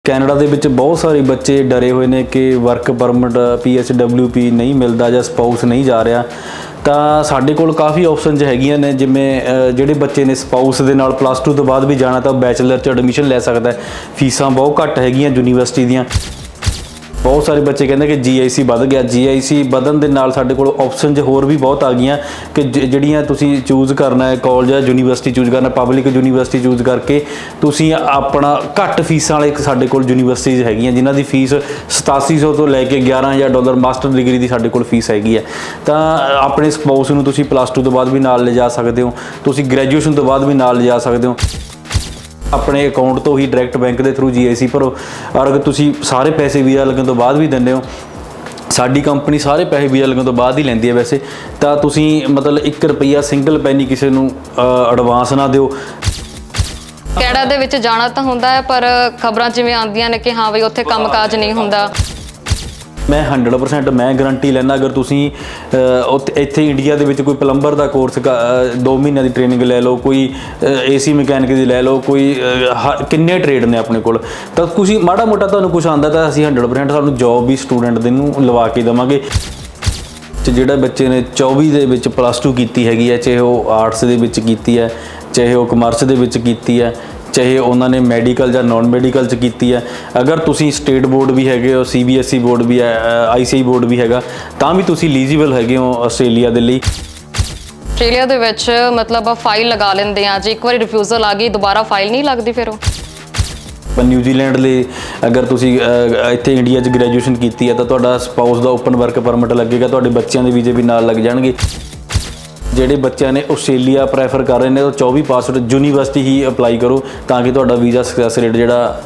Canada ਦੇ ਵਿੱਚ ਬਹੁਤ ਸਾਰੇ ਬੱਚੇ ਡਰੇ ਹੋਏ ਨੇ ਕਿ ਵਰਕ ਪਰਮਿਟ PSWP ਨਹੀਂ ਮਿਲਦਾ ਜਾਂ ਸਪਾਊਸ ਨਹੀਂ ਜਾ ਰਿਹਾ। ਤਾਂ ਸਾਡੇ ਕੋਲ ਕਾफ़ी ਆਪਸ਼ਨਸ ਹੈਗੀਆਂ ਨੇ, ਜਿਵੇਂ ਜਿਹੜੇ ਬੱਚੇ ਨੇ ਸਪਾਊਸ ਦੇ ਨਾਲ +2 ਤੋਂ ਬਾਅਦ ਵੀ ਜਾਣਾ ਤਾਂ ਬੈਚਲਰ 'ਚ ਐਡਮਿਸ਼ਨ ਲੈ ਸਕਦਾ। ਫੀਸਾਂ ਬਹੁਤ ਘੱਟ ਹੈਗੀਆਂ ਯੂਨੀਵਰਸਿਟੀ ਦੀਆਂ। बहुत सारे बच्चे कहते कि GIC बढ़ गया, GIC बढ़न दे नाल साडे कोल ऑप्शन होर भी बहुत आ गई कि जिहड़ियां तुसीं चूज़ करना है कॉलेज या यूनीवर्सिटी चूज़ करना, पब्लिक यूनीवर्सिटी चूज़ करके तुसीं अपना घट फीसां वाले साडे कोल यूनीवर्सिटीज़ हैगियां जिन्हां दी फीस 8700 तो लैके $11,000 मास्टर डिग्री की साडे कोल फीस हैगी है। तो अपने स्पाउस नूं तुसीं +2 तो बाद भी नाल ले जा सकते हो, तुसीं ग्रैजुएशन तो बाद भी नाल ले जा सकते हो। अपने अकाउंट तो ही डायरैक्ट बैंक के थ्रू GIC भरो, और अगर तुसी सारे पैसे वीज़ा लगन तो बाद भी दिंदे हो, साडी कंपनी सारे पैसे वीज़ा लगन तो बाद ही लैंदी है वैसे, तो तुसी मतलब 1 रुपया सिंगल पैनी किसी नूं एडवांस ना दिओ। कैनेडा दे विच जाना तो हुंदा है पर खबरां जिवें आंदियां ने कि हाँ बई उत्थे काम काज नहीं हुंदा। मैं 100% मैं गारंटी लैना, अगर तुसी इत्थे इंडिया दे विच कोई प्लंबर का कोर्स 2 महीने की ट्रेनिंग लै लो, कोई AC मैकेनिक की लै लो, कोई किन्ने ट्रेड ने अपने कोल, तो कुछ माड़ा मोटा तुहानूं कुछ आंदा तो असीं 100% तुहानूं जॉब भी स्टूडेंट दे नूं लवा के देवांगे। जिहड़े बच्चे ने 24 दे विच +2 कीती हैगी है, चाहे वो आर्ट्स दे विच कीती है, चाहे वो कमर्स दे विच कीती है, चाहे उन्होंने मैडिकल या नॉन मैडिकल च कीती है, अगर तुसी स्टेट बोर्ड भी हैगे हो, CBSE बोर्ड भी है, ICI बोर्ड भी हैगा, तां भी तुसी एलिजिबल हैगे हो आस्ट्रेलिया दे लई। आस्ट्रेलिया दे विच मतलब फाइल लगा लेंदे आ, जे एक बार रिफ्यूजल आ गई दोबारा फाइल नहीं लगदी फिर पर न्यूजीलैंड ले अगर तुसी इत्थे इंडिया च ग्रैजुएशन कीती है तो तुहाडा स्पाउस दा ओपन वर्क परमिट लगेगा, तुहाडे बच्चों के वीजे भी नाल लग जाणगे। ਜਿਹੜੇ ਬੱਚਿਆਂ ਨੇ ਆਸਟ੍ਰੇਲੀਆ ਪ੍ਰੈਫਰ ਕਰ ਰਹੇ ਨੇ ਉਹ 24 ਪਾਸਵਰਡ ਯੂਨੀਵਰਸਿਟੀ ਹੀ ਅਪਲਾਈ ਕਰੋ ਤਾਂ ਕਿ ਤੁਹਾਡਾ ਵੀਜ਼ਾ ਸਕਸੈਸ ਰੇਟ ਜਿਹੜਾ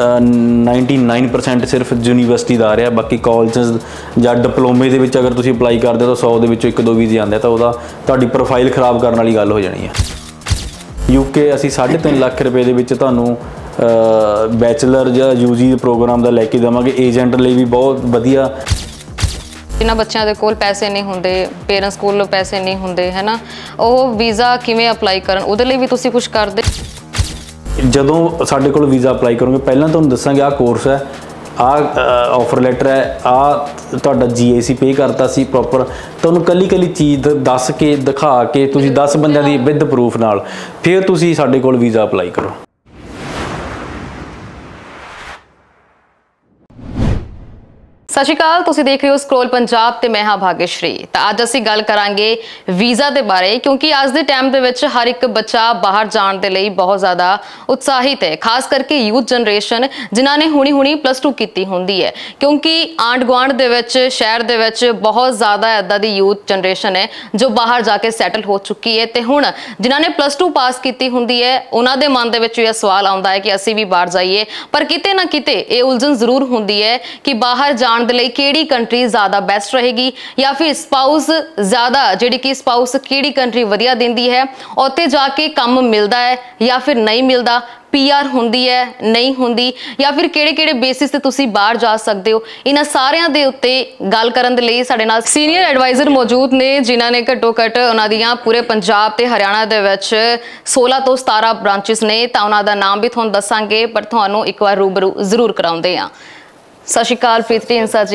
99% ਸਿਰਫ ਯੂਨੀਵਰਸਿਟੀ ਦਾ ਆ ਰਿਹਾ। ਬਾਕੀ ਕਾਲਜਸ ਜਾਂ ਡਿਪਲੋਮੇ ਦੇ ਵਿੱਚ ਅਗਰ ਤੁਸੀਂ ਅਪਲਾਈ ਕਰਦੇ ਹੋ ਤਾਂ 100 ਦੇ ਵਿੱਚੋਂ 1-2 ਵੀਜ਼ੇ ਆਉਂਦੇ ਤਾਂ ਉਹਦਾ ਤੁਹਾਡੀ ਪ੍ਰੋਫਾਈਲ ਖਰਾਬ ਕਰਨ ਵਾਲੀ ਗੱਲ ਹੋ ਜਾਣੀ ਹੈ। UK ਅਸੀਂ 3.5 ਲੱਖ ਰੁਪਏ ਦੇ ਵਿੱਚ ਤੁਹਾਨੂੰ ਬੈਚਲਰ ਜਾਂ UG ਪ੍ਰੋਗਰਾਮ ਦਾ ਲੈ ਕੇ ਦੇਵਾਂਗੇ। ਏਜੰਟ ਲਈ ਵੀ ਬਹੁਤ ਵਧੀਆ। जिन्हां बच्चों के कोल पैसे नहीं होंदे, पेरेंट्स कोल पैसे नहीं होंदे है ना, वो वीज़ा किवें अप्लाई करन उहदे लई भी तुसीं कुछ करदे? जदों साडे कोल वीज़ा अप्लाई करोगे पहलां तुहानूं दस्सांगे आ कोर्स है, ऑफर लैटर है, तुहाडा GIC पे करता सी प्रॉपर, तुहानूं कल्ली चीज़ दस के दिखा के तुसीं 10 बंदियां दी विद प्रूफ नाल फिर तुसीं साडे कोल वीज़ा अप्लाई करो। सत श्री अकाल, तुसीं देख रहे हो स्क्रोल पंजाब ते मैं हाँ भाग्यश्री। तो अज असीं गल करांगे वीज़ा के बारे, क्योंकि अज के टाइम दे विच हर एक बच्चा बाहर जाण दे लई बहुत ज़्यादा उत्साहित है, खास करके यूथ जनरेशन जिन्हां ने हुणी +2 कीती हुंदी है, क्योंकि आंढ गुआंढ दे विच शहर दे विच बहुत ज़्यादा इदां दी यूथ जनरेशन है जो बाहर जाके सैटल हो चुकी है। तो हुण जिन्हां ने +2 पास कीती हुंदी है उन्हां दे मन दे विच यह सवाल आउंदा है कि असीं भी बाहर जाइए, पर किते ना किते ये उलझन जरूर हुंदी है कि बाहर जाण दे लई किहड़ी कंट्री ज़्यादा बेस्ट रहेगी, या फिर स्पाउस ज़्यादा जिहड़ी कि स्पाउस किहड़ी कंट्री वधिया दिंदी है, उत्थे जाके काम मिलदा है या फिर नहीं मिलदा, PR हुंदी है नहीं हुंदी, या फिर किहड़े बेसिस ते तुसीं बाहर जा सकते हो। इन्हां सारियां दे उत्ते गल करन दे लई साडे नाल सीनियर एडवाइजर मौजूद ने, जिन्हां ने घट्टो घट उन्हां दियां पूरे पंजाब ते हरियाणा दे विच 16 तो 17 ब्रांचेस ने। तां उन्हां दा नाम भी तुहानूं दस्सांगे, पर तुहानूं एक बार रूबरू जरूर कराउंदे आ। सत श्री अकाल प्रीत ढींडसा जी।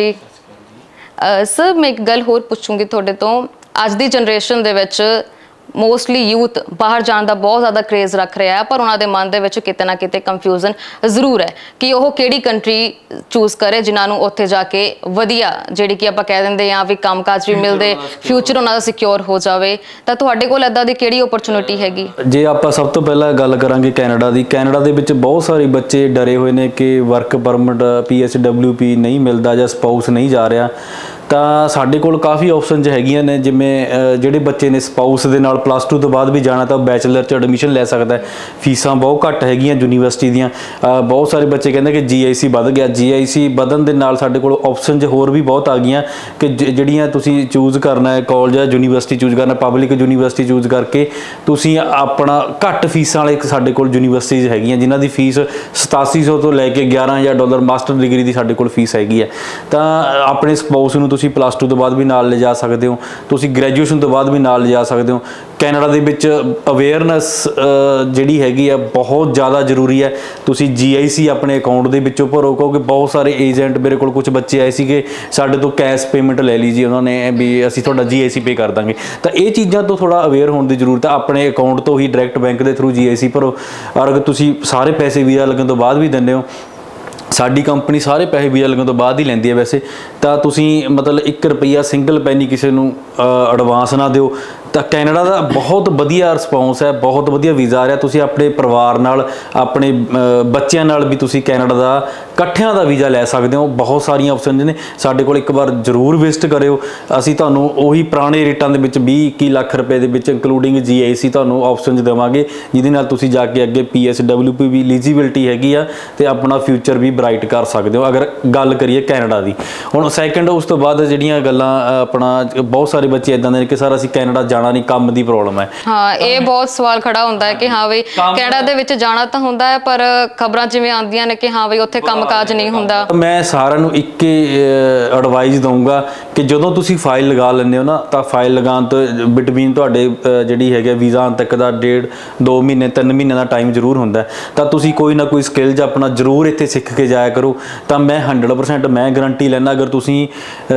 सर मैं एक गल होर पुछूंगी थोड़े तो, अज दी जनरेशन दे विच मोस्टली यूथ बाहर जाने का बहुत ज़्यादा क्रेज़ रख रहा है, पर उन्होंने मन के विच किते ना किते कंफ्यूजन जरूर है कि वह किहड़ी कंट्री चूज़ करे जिन्होंने उत्थे जाके वधिया जिहड़ी कि आपां कह दिंदे आ भी काम काज भी मिलते, फ्यूचर उन्हां दा सिक्योर हो जाए। तो तुहाडे कोल इदां दी किहड़ी अपॉर्चुनिटी हैगी? जे आपां सब तो पहला गल करांगे कैनेडा दी, कैनेडा दे विच बहुत सारे बच्चे डरे हुए ने कि वर्क परमिट PSWP नहीं मिलता ਜਾਂ स्पाउस नहीं जा रहा। ਤਾਂ ਸਾਡੇ ਕੋਲ ਕਾफ़ੀ ਆਪਸ਼ਨਸ ਹੈਗੀਆਂ ਨੇ, ਜਿਵੇਂ ਜਿਹੜੇ ਬੱਚੇ ਨੇ ਸਪਾਊਸ ਦੇ ਨਾਲ +2 ਤੋਂ ਬਾਅਦ ਵੀ ਜਾਣਾ ਤਾਂ ਬੈਚਲਰ 'ਚ ਐਡਮਿਸ਼ਨ ਲੈ ਸਕਦਾ। ਫੀਸਾਂ ਬਹੁਤ ਘੱਟ ਹੈਗੀਆਂ ਯੂਨੀਵਰਸਿਟੀ ਦੀਆਂ। ਬਹੁਤ ਸਾਰੇ ਬੱਚੇ ਕਹਿੰਦੇ ਕਿ GIC ਵੱਧ ਗਿਆ, GIC ਵਧਣ ਦੇ ਨਾਲ ਸਾਡੇ ਕੋਲ ਆਪਸ਼ਨਸ ਹੋਰ ਵੀ ਬਹੁਤ ਆ ਗਈਆਂ ਕਿ ਜਿਹੜੀਆਂ ਤੁਸੀਂ ਚੂਜ਼ ਕਰਨਾ ਹੈ ਕਾਲਜ ਜਾਂ ਯੂਨੀਵਰਸਿਟੀ ਚੂਜ਼ ਕਰਨਾ, ਪਬਲਿਕ ਯੂਨੀਵਰਸਿਟੀ ਚੂਜ਼ ਕਰਕੇ ਤੁਸੀਂ ਆਪਣਾ ਘੱਟ ਫੀਸਾਂ ਵਾਲੇ ਸਾਡੇ ਕੋਲ ਯੂਨੀਵਰਸਿਟੀਜ਼ ਹੈਗੀਆਂ ਜਿਨ੍ਹਾਂ ਦੀ ਫੀਸ 8700 ਤੋਂ ਲੈ ਕੇ $11,000 ਮਾਸਟਰ ਡਿਗਰੀ ਦੀ ਸਾਡੇ ਕੋਲ ਫੀਸ ਹੈਗੀ ਹੈ। ਤਾਂ ਆਪਣੇ ਸਪਾਊਸ ਨੂੰ ਤੁਸੀਂ +2 ਤੋਂ ਬਾਅਦ ਵੀ ਨਾਲ ਲਿਜਾ ਸਕਦੇ ਹੋ, ਤੁਸੀਂ ਗ੍ਰੈਜੂਏਸ਼ਨ ਤੋਂ ਬਾਅਦ ਵੀ ਨਾਲ ਲਿਜਾ ਸਕਦੇ ਹੋ। ਕੈਨੇਡਾ ਦੇ ਵਿੱਚ ਅਵੇਅਰਨੈਸ ਜਿਹੜੀ ਹੈਗੀ ਆ ਬਹੁਤ ਜ਼ਿਆਦਾ ਜ਼ਰੂਰੀ ਹੈ। ਤੁਸੀਂ GIC ਆਪਣੇ ਅਕਾਊਂਟ ਦੇ ਵਿੱਚੋਂ ਭਰੋ, ਕਿਉਂਕਿ ਬਹੁਤ ਸਾਰੇ ਏਜੰਟ, ਮੇਰੇ ਕੋਲ ਕੁਝ ਬੱਚੇ ਆਏ ਸੀਗੇ, ਸਾਡੇ ਤੋਂ ਕੈਸ਼ ਪੇਮੈਂਟ ਲੈ ਲਈ ਜੀ ਉਹਨਾਂ ਨੇ ਵੀ ਅਸੀਂ ਤੁਹਾਡਾ GIC ਪੇ ਕਰ ਦਾਂਗੇ। ਤਾਂ ਇਹ ਚੀਜ਼ਾਂ ਤੋਂ ਥੋੜ੍ਹਾ ਅਵੇਅਰ ਹੋਣ ਦੀ ਜ਼ਰੂਰਤ ਹੈ। ਆਪਣੇ ਅਕਾਊਂਟ ਤੋਂ ਹੀ ਡਾਇਰੈਕਟ ਬੈਂਕ ਦੇ ਥਰੂ GIC ਭਰੋ। ਔਰ ਅਗਰ ਤੁਸੀਂ ਸਾਰੇ ਪੈਸੇ ਵੀਜ਼ਾ ਲੱਗਣ ਤੋਂ ਬਾਅਦ ਵੀ ਦਿੰਦੇ ਹੋ, ਸਾਡੀ ਕੰਪਨੀ ਸਾਰੇ ਪੈਸੇ ਵੀਜ਼ਾ ਲੱਗਣ ਤੋਂ ਬਾਅਦ ਹੀ ਲੈਂਦੀ ਹੈ ਵੈਸੇ, ਤਾਂ ਤੁਸੀਂ ਮਤਲਬ 1 ਰੁਪਈਆ ਸਿੰਗਲ ਪੈਨੀ ਕਿਸੇ ਨੂੰ ਐਡਵਾਂਸ ਨਾ ਦਿਓ। ਤਾਂ ਕੈਨੇਡਾ ਦਾ ਬਹੁਤ ਵਧੀਆ ਰਿਸਪੌਂਸ ਹੈ, ਬਹੁਤ ਵਧੀਆ ਵੀਜ਼ਾ ਆ ਰਿਹਾ। ਤੁਸੀਂ ਆਪਣੇ ਪਰਿਵਾਰ ਨਾਲ, ਆਪਣੇ ਬੱਚਿਆਂ ਨਾਲ ਵੀ ਤੁਸੀਂ ਕੈਨੇਡਾ ਦਾ ਇਕੱਠਿਆਂ ਦਾ ਵੀਜ਼ਾ ਲੈ ਸਕਦੇ ਹੋ। ਬਹੁਤ ਸਾਰੀਆਂ ਆਪਸ਼ਨਸ ਨੇ ਸਾਡੇ ਕੋਲ, ਇੱਕ ਵਾਰ ਜ਼ਰੂਰ ਵਿਜ਼ਿਟ ਕਰਿਓ। ਅਸੀਂ ਤੁਹਾਨੂੰ ਉਹੀ ਪੁਰਾਣੇ ਰੇਟਾਂ ਦੇ ਵਿੱਚ 20-21 ਲੱਖ ਰੁਪਏ ਦੇ ਵਿੱਚ ਇੰਕਲੂਡਿੰਗ GIC ਤੁਹਾਨੂੰ ਆਪਸ਼ਨਸ ਦੇਵਾਂਗੇ, ਜਿਹਦੇ ਨਾਲ ਤੁਸੀਂ ਜਾ ਕੇ ਅੱਗੇ PSWP ਵੀ ਐਲੀਜੀਬਿਲਟੀ ਹੈਗੀ ਆ ਤੇ ਆਪਣਾ ਫਿਊਚਰ ਵੀ ਬਰਾਈਟ ਕਰ ਸਕਦੇ ਹੋ, ਅਗਰ ਗੱਲ ਕਰੀਏ ਕੈਨੇਡਾ ਦੀ। ਹੁਣ ਸੈਕਿੰਡ, ਉਸ ਤੋਂ ਬਾਅਦ ਜਿਹੜੀਆਂ ਗੱਲਾਂ ਆਪਣਾ ਬਹੁਤ ਸਾਰੇ ਬੱਚੇ ਇਦਾਂ ਦੇ ਨੇ ਕਿ ਸਰ ਅਸੀਂ ਕੈਨੇਡਾ ਜਾਣਾ ਨਹੀਂ, ਕੰਮ ਦੀ ਪ੍ਰੋਬਲਮ ਹੈ। ਹਾਂ, ਇਹ ਬਹੁਤ ਸਵਾਲ ਖੜਾ ਹੁੰਦਾ ਹੈ ਕਿ ਹਾਂ ਬਈ ਕੈਨੇਡਾ ਦੇ ਵਿੱਚ ਜਾਣਾ ਤਾਂ ਹੁੰਦਾ ਹੈ, ਪਰ ਖਬਰਾਂ ਜਿਵੇਂ ਆਉਂਦੀਆਂ ਨੇ ਕਿ ਹਾਂ ਬਈ ਉੱਥੇ ਕੰਮਕਾਜ ਨਹੀਂ ਹੁੰਦਾ। ਮੈਂ ਸਾਰਿਆਂ ਨੂੰ ਇੱਕ ਐਡਵਾਈਸ ਦਊਂਗਾ ਕਿ ਜਦੋਂ ਤੁਸੀਂ ਫਾਈਲ ਲਗਾ ਲੈਂਦੇ ਹੋ ਨਾ, ਤਾਂ ਫਾਈਲ ਲਗਾਉਣ ਤੋਂ ਬਿਟਵੀਨ ਤੁਹਾਡੇ ਜਿਹੜੀ ਹੈਗੇ ਵੀਜ਼ਾ ਆਉਣ ਤੱਕ ਦਾ 1.5-2 ਮਹੀਨੇ 3 ਮਹੀਨੇ ਦਾ ਟਾਈਮ ਜ਼ਰੂਰ ਹੁੰਦਾ। ਤਾਂ ਤੁਸੀਂ ਕੋਈ ਨਾ ਕੋਈ ਸਕਿੱਲਜ ਆਪਣਾ ਜ਼ਰੂਰ ਇੱਥੇ ਸਿੱਖ ਕੇ ਜਾਇਆ ਕਰੋ। ਤਾਂ ਮੈਂ 100% ਮੈਂ ਗਰੰਟੀ ਲੈਣਾ, ਅਗਰ ਤੁਸੀਂ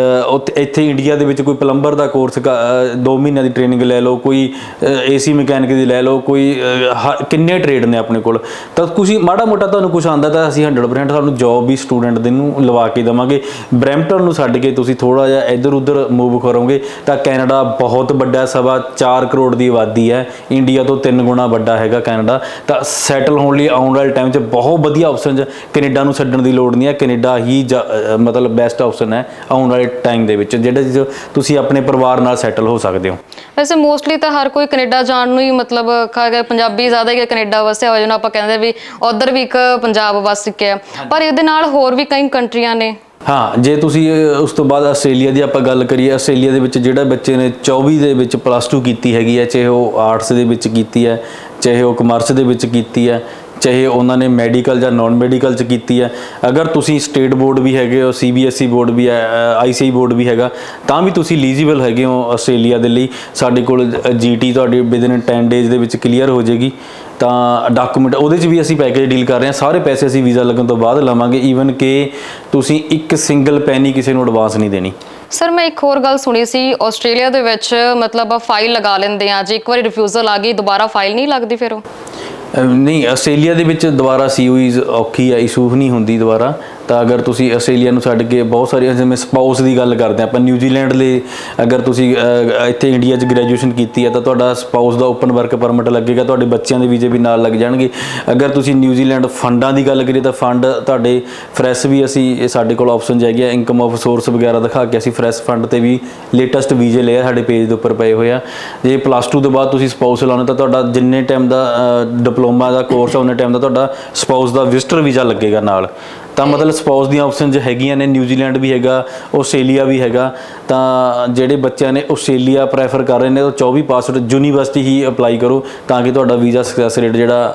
ਇੱਥੇ ਇੰਡੀਆ ਦੇ ਵਿੱਚ ਕੋਈ ਪਲੰਬਰ ਦਾ ਕੋਰਸ 2 ਮਹੀਨਿਆਂ ਦੀ ਟ੍ਰੇਨਿੰਗ ਲੈ ਲਓ, ਕੋਈ AC ਮਕੈਨਿਕ ਦੀ ਲੈ ਲਓ, ਕੋਈ ਕਿੰਨੇ ਟ੍ਰੇਡ ਨੇ ਆਪਣੇ ਕੋਲ, ਤਾਂ ਤੁਸੀਂ ਮਾੜਾ ਮੋਟਾ ਤੁਹਾਨੂੰ ਕੁਛ ਆਉਂਦਾ ਤਾਂ ਅਸੀਂ 100% ਤੁਹਾਨੂੰ ਜੋਬ ਵੀ ਸਟੂਡੈਂਟ ਦੇ ਨੂੰ ਲਵਾ ਕੇ ਦੇਵਾਂਗੇ। ਬਰੈਂਪਟਨ ਨੂੰ ਛੱਡ ਕੇ ਤੁਸੀਂ ਥੋੜ੍ਹਾ ਜਿਹਾ ਇੱਧਰ ਉੱਧਰ ਮੂਵ ਕਰੋਗੇ ਤਾਂ ਕੈਨੇਡਾ ਬਹੁਤ ਵੱਡਾ, 4.25 ਕਰੋੜ ਦੀ ਆਬਾਦੀ ਹੈ, ਇੰਡੀਆ ਤੋਂ 3 ਗੁਣਾ ਵੱਡਾ ਹੈਗਾ ਕੈਨੇਡਾ। ਤਾਂ ਸੈਟਲ ਹੋਣ ਲਈ ਆਉਣ ਵਾਲੇ ਟਾਈਮ 'ਚ ਬਹੁਤ ਵਧੀਆ ਆਪਸ਼ਨ, ਕੈਨੇਡਾ ਨੂੰ ਛੱਡਣ ਦੀ ਲੋੜ ਨਹੀਂ ਹੈ। ਕੈਨੇਡਾ ਹੀ ਮਤਲਬ ਬੈਸਟ ਆਪਸ਼ਨ ਹੈ ਆਉਣ ਵਾਲੇ ਟਾਈਮ ਦੇ ਵਿੱਚ, ਜਿਹੜੇ ਤੁਸੀਂ ਆਪਣੇ ਪਰਿਵਾਰ ਨਾਲ ਸੈਟਲ ਹੋ ਸਕਦੇ ਹੋ। ਵੈਸੇ ਮੋਸਟਲੀ ਤਾਂ ਹਰ ਕੋਈ ਕੈਨੇਡਾ ਜਾਣ ਨੂੰ ਹੀ ਮਤਲਬ ਪੰਜਾਬੀ ਜ਼ਿਆਦਾ ਹੀ ਕੈਨੇਡਾ ਵਸਿਆ ਹੋਇਆ, ਜਿਹਨੂੰ ਆਪਾਂ ਕਹਿੰਦੇ ਵੀ ਉੱਧਰ ਵੀ ਇੱਕ ਪੰਜਾਬ ਵਸ ਚੁੱਕਿਆ, ਪਰ ਇਹਦੇ ਨਾਲ ਹੋਰ ਵੀ ਕਈ ਕੰਟਰੀਆਂ ਨੇ। ਹਾਂ, ਜੇ ਤੁਸੀਂ ਉਸ ਤੋਂ ਬਾਅਦ ਆਸਟ੍ਰੇਲੀਆ ਦੀ ਆਪਾਂ ਗੱਲ ਕਰੀਏ, ਆਸਟ੍ਰੇਲੀਆ ਦੇ ਵਿੱਚ ਜਿਹੜਾ ਬੱਚੇ ਨੇ 24 ਦੇ ਵਿੱਚ +2 ਕੀਤੀ ਹੈਗੀ ਹੈ, ਚਾਹੇ ਉਹ ਆਰਟਸ ਦੇ ਵਿੱਚ ਕੀਤੀ ਹੈ, ਚਾਹੇ ਉਹ ਕਮਰਸ ਦੇ ਵਿੱਚ ਕੀਤੀ ਹੈ, ਚਾਹੇ ਉਹਨਾਂ ਨੇ ਮੈਡੀਕਲ ਜਾਂ ਨਾਨ ਮੈਡੀਕਲ 'ਚ ਕੀਤੀ ਹੈ, ਅਗਰ ਤੁਸੀਂ ਸਟੇਟ ਬੋਰਡ ਵੀ ਹੈਗੇ ਹੋ, CBSE ਬੋਰਡ ਵੀ ਹੈ, ICI ਬੋਰਡ ਵੀ ਹੈਗਾ, ਤਾਂ ਵੀ ਤੁਸੀਂ ਐਲੀਜੀਬਲ ਹੈਗੇ ਹੋ ਆਸਟ੍ਰੇਲੀਆ ਦੇ ਲਈ। ਸਾਡੇ ਕੋਲ GT ਤੁਹਾਡੀ ਵਿਦਿਨ 10 ਡੇਜ਼ ਦੇ ਵਿੱਚ ਕਲੀਅਰ ਹੋ ਜਾਏਗੀ। ਤਾਂ ਡਾਕੂਮੈਂਟ ਉਹਦੇ 'ਚ ਵੀ ਅਸੀਂ ਪੈਕੇਜ ਡੀਲ ਕਰ ਰਹੇ ਹਾਂ, ਸਾਰੇ ਪੈਸੇ ਅਸੀਂ ਵੀਜ਼ਾ ਲੱਗਣ ਤੋਂ ਬਾਅਦ ਲਵਾਂਗੇ, ਈਵਨ ਕਿ ਤੁਸੀਂ ਇੱਕ ਸਿੰਗਲ ਪੈਨੀ ਕਿਸੇ ਨੂੰ ਐਡਵਾਂਸ ਨਹੀਂ ਦੇਣੀ। ਸਰ, ਮੈਂ ਇੱਕ ਹੋਰ ਗੱਲ ਸੁਣੀ ਸੀ, ਆਸਟ੍ਰੇਲੀਆ ਦੇ ਵਿੱਚ ਮਤਲਬ ਫਾਈਲ ਲਗਾ ਲੈਂਦੇ ਆ, ਜੇ ਇੱਕ ਵਾਰੀ ਰਿਫਿਊਜ਼ਲ ਆ ਗਈ ਦੁਬਾਰਾ ਫਾਈਲ ਨਹੀਂ ਲੱਗਦੀ ਫਿਰ ਉਹ? ਨਹੀਂ, ਆਸਟ੍ਰੇਲੀਆ ਦੇ ਵਿੱਚ ਦੁਬਾਰਾ COEs ਔਖੀ ਹੈ, ਇਸ਼ੂ ਨਹੀਂ ਹੁੰਦੀ ਦੁਬਾਰਾ। ਤਾਂ ਅਗਰ ਤੁਸੀਂ ਆਸਟ੍ਰੇਲੀਆ ਨੂੰ ਛੱਡ ਕੇ ਬਹੁਤ ਸਾਰੀਆਂ, ਜਿਵੇਂ ਸਪਾਊਸ ਦੀ ਗੱਲ ਕਰਦੇ ਆਪਾਂ, ਨਿਊਜ਼ੀਲੈਂਡ ਲਈ ਅਗਰ ਤੁਸੀਂ ਇੱਥੇ ਇੰਡੀਆ 'ਚ ਗ੍ਰੈਜੂਏਸ਼ਨ ਕੀਤੀ ਹੈ ਤਾਂ ਤੁਹਾਡਾ ਸਪਾਊਸ ਦਾ ਓਪਨ ਵਰਕ ਪਰਮਿਟ ਲੱਗੇਗਾ, ਤੁਹਾਡੇ ਬੱਚਿਆਂ ਦੇ ਵੀਜ਼ੇ ਵੀ ਨਾਲ ਲੱਗ ਜਾਣਗੇ। ਅਗਰ ਤੁਸੀਂ ਨਿਊਜ਼ੀਲੈਂਡ ਫੰਡਾਂ ਦੀ ਗੱਲ ਕਰੀਏ ਤਾਂ ਫੰਡ ਤੁਹਾਡੇ ਫਰੈਸ਼ ਵੀ ਅਸੀਂ, ਸਾਡੇ ਕੋਲ ਆਪਸ਼ਨ ਹੈਗੀ ਆ, ਇਨਕਮ ਆਫ ਸੋਰਸ ਵਗੈਰਾ ਦਿਖਾ ਕੇ ਅਸੀਂ ਫਰੈਸ਼ ਫੰਡ 'ਤੇ ਵੀ ਲੇਟੈਸਟ ਵੀਜ਼ੇ ਲਏ ਆ, ਸਾਡੇ ਪੇਜ ਦੇ ਉੱਪਰ ਪਏ ਹੋਏ ਆ। ਜੇ +2 ਤੋਂ ਬਾਅਦ ਤੁਸੀਂ ਸਪਾਊਸ ਲਾਉਣਾ ਤਾਂ ਤੁਹਾਡਾ ਜਿੰਨੇ ਟਾਈਮ ਦਾ ਡਿਪਲੋਮਾ ਦਾ ਕੋਰਸ ਆ ਉਹਨੇ ਟਾਈਮ ਦਾ ਤੁਹਾਡਾ ਸਪਾਊਸ ਦਾ ਵਿਜ਼ਟਰ ਵੀਜ਼ਾ ਲੱਗੇਗਾ ਨਾਲ। ਤਾਂ ਮਤਲਬ ਸਪਾਊਸ ਦੀਆਂ ਆਪਸ਼ਨਸ ਹੈਗੀਆਂ ਨੇ, ਨਿਊਜ਼ੀਲੈਂਡ ਵੀ ਹੈਗਾ, ਆਸਟ੍ਰੇਲੀਆ ਵੀ ਹੈਗਾ। ਤਾਂ ਜਿਹੜੇ ਬੱਚਿਆਂ ਨੇ ਆਸਟ੍ਰੇਲੀਆ ਪ੍ਰੈਫਰ ਕਰ ਰਹੇ ਨੇ ਉਹ 24 ਪਾਸਵਰਡ ਯੂਨੀਵਰਸਿਟੀ ਹੀ ਅਪਲਾਈ ਕਰੋ, ਤਾਂ ਕਿ ਤੁਹਾਡਾ ਵੀਜ਼ਾ ਸਕਸੈਸ ਰੇਟ ਜਿਹੜਾ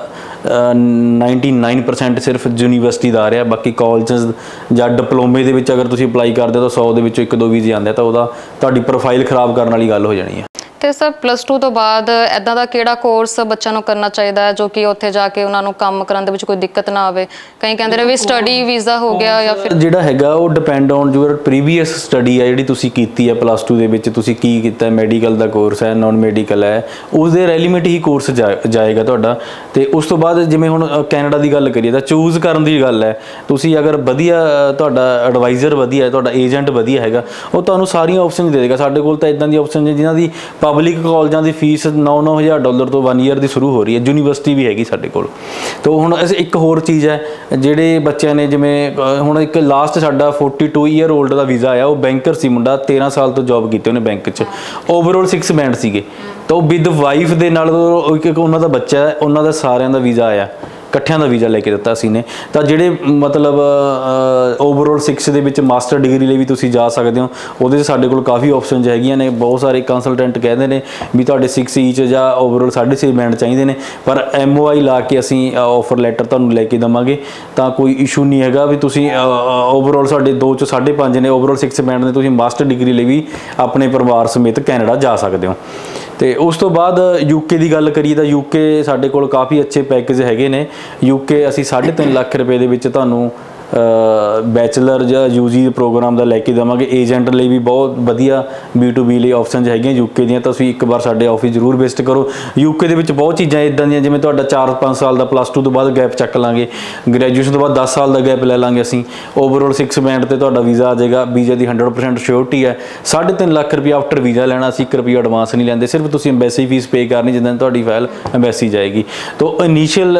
99% ਸਿਰਫ ਯੂਨੀਵਰਸਿਟੀ ਦਾ ਆ ਰਿਹਾ। ਬਾਕੀ ਕਾਲਜਸ ਜਾਂ ਡਿਪਲੋਮੇ ਦੇ ਵਿੱਚ ਅਗਰ ਤੁਸੀਂ ਅਪਲਾਈ ਕਰਦੇ ਹੋ ਤਾਂ 100 ਦੇ ਵਿੱਚੋਂ 1-2 ਵੀਜ਼ੇ ਆਉਂਦੇ ਤਾਂ ਉਹਦਾ ਤੁਹਾਡੀ ਪ੍ਰੋਫਾਈਲ ਖਰਾਬ ਕਰਨ ਵਾਲੀ ਗੱਲ ਹੋ ਜਾਣੀ ਹੈ। ਤੇ ਸਰ, +2 ਤੋਂ ਬਾਅਦ ਇੱਦਾਂ ਦਾ ਕਿਹੜਾ ਕੋਰਸ ਬੱਚਿਆਂ ਨੂੰ ਕਰਨਾ ਚਾਹੀਦਾ ਹੈ ਜੋ ਕਿ ਉੱਥੇ ਜਾ ਕੇ ਉਹਨਾਂ ਨੂੰ ਕੰਮ ਕਰਨ ਦੇ ਵਿੱਚ ਕੋਈ ਦਿੱਕਤ ਨਾ ਆਵੇ? ਕਈ ਕਹਿੰਦੇ ਨੇ ਵੀ ਸਟੱਡੀ ਵੀਜ਼ਾ ਹੋ ਗਿਆ, ਜਾਂ ਫਿਰ ਜਿਹੜਾ ਹੈਗਾ ਉਹ depend on your previous study ਹੈ ਜਿਹੜੀ ਤੁਸੀਂ ਕੀਤੀ ਹੈ। +2 ਦੇ ਵਿੱਚ ਤੁਸੀਂ ਕੀ ਕੀਤਾ, ਮੈਡੀਕਲ ਦਾ ਕੋਰਸ ਹੈ, ਨਾਨ ਮੈਡੀਕਲ ਹੈ, ਉਸ ਦੇ ਰੈਲੀਮੈਂਟ ਹੀ ਕੋਰਸ ਜਾਏਗਾ ਤੁਹਾਡਾ। ਤੇ ਉਸ ਤੋਂ ਬਾਅਦ ਜਿਵੇਂ ਹੁਣ ਕੈਨੇਡਾ ਦੀ ਗੱਲ ਕਰੀਏ ਤਾਂ ਚੂਜ਼ ਕਰਨ ਦੀ ਗੱਲ ਹੈ। ਤੁਸੀਂ ਅਗਰ ਵਧੀਆ, ਤੁਹਾਡਾ ਐਡਵਾਈਜ਼ਰ ਵਧੀਆ ਹੈ, ਤੁਹਾਡਾ ਏਜੰਟ ਵਧੀਆ ਹੈਗਾ, ਉਹ ਤੁਹਾਨੂੰ ਸਾਰੀਆਂ ਆਪਸ਼ਨ ਦੇ ਦੇਗਾ। ਸਾਡੇ ਕੋਲ ਤਾਂ ਇਦਾਂ ਦੀ ਆਪਸ਼ਨ ਹੈ ਜਿਨ੍ਹਾਂ ਦੀ ਪਬਲਿਕ ਕਾਲਜਾਂ ਦੀ ਫੀਸ $9,000 ਤੋਂ 1 ਈਅਰ ਦੀ ਸ਼ੁਰੂ ਹੋ ਰਹੀ ਹੈ, ਯੂਨੀਵਰਸਿਟੀ ਵੀ ਹੈਗੀ ਸਾਡੇ ਕੋਲ। ਤਾਂ ਹੁਣ ਇੱਕ ਹੋਰ ਚੀਜ਼ ਹੈ, ਜਿਹੜੇ ਬੱਚਿਆਂ ਨੇ ਜਿਵੇਂ ਹੁਣ ਇੱਕ ਲਾਸਟ ਸਾਡਾ 42 ਈਅਰ ਓਲਡ ਦਾ ਵੀਜ਼ਾ ਆਇਆ, ਉਹ ਬੈਂਕਰ ਸੀ ਮੁੰਡਾ, 13 ਸਾਲ ਤੋਂ ਜੌਬ ਕੀਤੀ ਉਹਨੇ ਬੈਂਕ 'ਚ, ਓਵਰਆਲ 6 ਬੈਂਡ ਸੀਗੇ। ਤਾਂ ਉਹ ਵਿਦ ਵਾਈਫ ਦੇ ਨਾਲ, ਇੱਕ ਉਹਨਾਂ ਦਾ ਬੱਚਾ ਹੈ, ਉਹਨਾਂ ਦਾ ਸਾਰਿਆਂ ਦਾ ਵੀਜ਼ਾ ਆਇਆ, ਇਕੱਠਿਆਂ ਦਾ ਵੀਜ਼ਾ ਲੈ ਕੇ ਦਿੱਤਾ ਅਸੀਂ ਨੇ। ਤਾਂ ਜਿਹੜੇ ਮਤਲਬ ਓਵਰਆਲ 6 ਦੇ ਵਿੱਚ ਮਾਸਟਰ ਡਿਗਰੀ ਲਈ ਵੀ ਤੁਸੀਂ ਜਾ ਸਕਦੇ ਹੋ। ਉਹਦੇ 'ਚ ਸਾਡੇ ਕੋਲ ਕਾਫੀ ਆਪਸ਼ਨਸ ਹੈਗੀਆਂ ਨੇ। ਬਹੁਤ ਸਾਰੇ ਕੰਸਲਟੈਂਟ ਕਹਿੰਦੇ ਨੇ ਵੀ ਤੁਹਾਡੇ 6 ਈਚ ਜਾਂ ਓਵਰਆਲ 6.5 ਬੈਂਡ ਚਾਹੀਦੇ ਨੇ, ਪਰ MOI ਲਾ ਕੇ ਅਸੀਂ ਆਫਰ ਲੈਟਰ ਤੁਹਾਨੂੰ ਲੈ ਕੇ ਦੇਵਾਂਗੇ। ਤਾਂ ਕੋਈ ਇਸ਼ੂ ਨਹੀਂ ਹੈਗਾ ਵੀ ਤੁਸੀਂ ਓਵਰਆਲ ਸਾਡੇ 2 'ਚੋਂ 5.5 ਨੇ, ਓਵਰਆਲ 6 ਬੈਂਡ ਨੇ, ਤੁਸੀਂ ਮਾਸਟਰ ਡਿਗਰੀ ਲਈ ਵੀ ਆਪਣੇ ਪਰਿਵਾਰ ਸਮੇਤ ਕੈਨੇਡਾ ਜਾ ਸਕਦੇ ਹੋ। ਤੇ ਉਸ ਤੋਂ ਬਾਅਦ UK ਦੀ ਗੱਲ ਕਰੀਏ ਤਾਂ UK ਸਾਡੇ ਕੋਲ ਕਾਫੀ ਅੱਛੇ ਪੈਕੇਜ ਹੈਗੇ ਨੇ। UK ਅਸੀਂ 3.5 ਲੱਖ ਰੁਪਏ ਦੇ ਵਿੱਚ ਤੁਹਾਨੂੰ ਬੈਚਲਰ ਜਾਂ UG ਪ੍ਰੋਗਰਾਮ ਦਾ ਲੈ ਕੇ ਦੇਵਾਂਗੇ। ਏਜੰਟ ਲਈ ਵੀ ਬਹੁਤ ਵਧੀਆ B2B ਲਈ ਆਪਸ਼ਨਸ ਹੈਗੀਆਂ UK ਦੀਆਂ। ਤਾਂ ਤੁਸੀਂ ਇੱਕ ਵਾਰ ਸਾਡੇ ਆਫਿਸ ਜ਼ਰੂਰ ਵਿਜ਼ਿਟ ਕਰੋ। UK ਦੇ ਵਿੱਚ ਬਹੁਤ ਚੀਜ਼ਾਂ ਇੱਦਾਂ ਦੀਆਂ, ਜਿਵੇਂ ਤੁਹਾਡਾ 4-5 ਸਾਲ ਦਾ +2 ਤੋਂ ਬਾਅਦ ਗੈਪ ਚੱਕ ਲਾਂਗੇ, ਗ੍ਰੈਜੂਏਸ਼ਨ ਤੋਂ ਬਾਅਦ 10 ਸਾਲ ਦਾ ਗੈਪ ਲੈ ਲਾਂਗੇ ਅਸੀਂ। ਓਵਰਆਲ 6 ਬੈਂਡ ਤੇ ਤੁਹਾਡਾ ਵੀਜ਼ਾ ਆ ਜਾਏਗਾ। ਵੀਜ਼ੇ ਦੀ 100% ਸ਼ੋਰਟੀ ਹੈ। 3.5 ਲੱਖ ਰੁਪਏ ਆਫਟਰ ਵੀਜ਼ਾ ਲੈਣਾ, ਅਸੀਂ 1 ਰੁਪਈਆ ਐਡਵਾਂਸ ਨਹੀਂ ਲੈਂਦੇ। ਸਿਰਫ ਤੁਸੀਂ ਐਮਬੈਸੀ ਫੀਸ ਪੇ ਕਰਨੀ ਜਿੱਦਾਂ ਤੁਹਾਡੀ ਫਾਈਲ ਐਮਬੈਸੀ ਜਾਏਗੀ। ਤਾਂ ਇਨੀਸ਼ੀਅਲ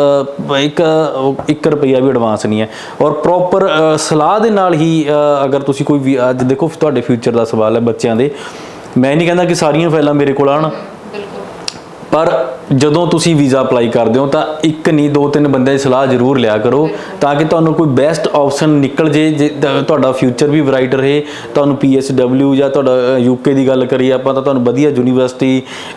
1 ਰੁਪਈਆ ਵੀ ਐਡਵਾਂਸ ਨਹੀਂ ਹੈ। ਔਰ ਪ੍ਰੋਪਰ ਸਲਾਹ ਦੇ ਨਾਲ ਹੀ ਅਗਰ ਤੁਸੀਂ ਕੋਈ ਵੀ, ਅੱਜ ਦੇਖੋ ਤੁਹਾਡੇ ਫਿਊਚਰ ਦਾ ਸਵਾਲ ਹੈ ਬੱਚਿਆਂ ਦੇ, ਮੈਂ ਨਹੀਂ ਕਹਿੰਦਾ ਕਿ ਸਾਰੀਆਂ ਫਾਈਲਾਂ ਮੇਰੇ ਕੋਲ ਆਉਣ, ਪਰ ਜਦੋਂ ਤੁਸੀਂ ਵੀਜ਼ਾ ਅਪਲਾਈ ਕਰਦੇ ਹੋ ਤਾਂ ਇੱਕ ਨਹੀਂ 2-3 ਬੰਦਿਆਂ ਦੀ ਸਲਾਹ ਜ਼ਰੂਰ ਲਿਆ ਕਰੋ, ਤਾਂ ਕਿ ਤੁਹਾਨੂੰ ਕੋਈ ਬੈਸਟ ਆਪਸ਼ਨ ਨਿਕਲ ਜੇ ਤੁਹਾਡਾ ਫਿਊਚਰ ਵੀ ਬਰਾਈਟ ਰਹੇ। ਤੁਹਾਨੂੰ PSW ਜਾਂ ਤੁਹਾਡਾ UK ਦੀ ਗੱਲ ਕਰੀਏ ਆਪਾਂ, ਤਾਂ ਤੁਹਾਨੂੰ ਵਧੀਆ ਯੂਨੀਵਰਸਿਟੀ,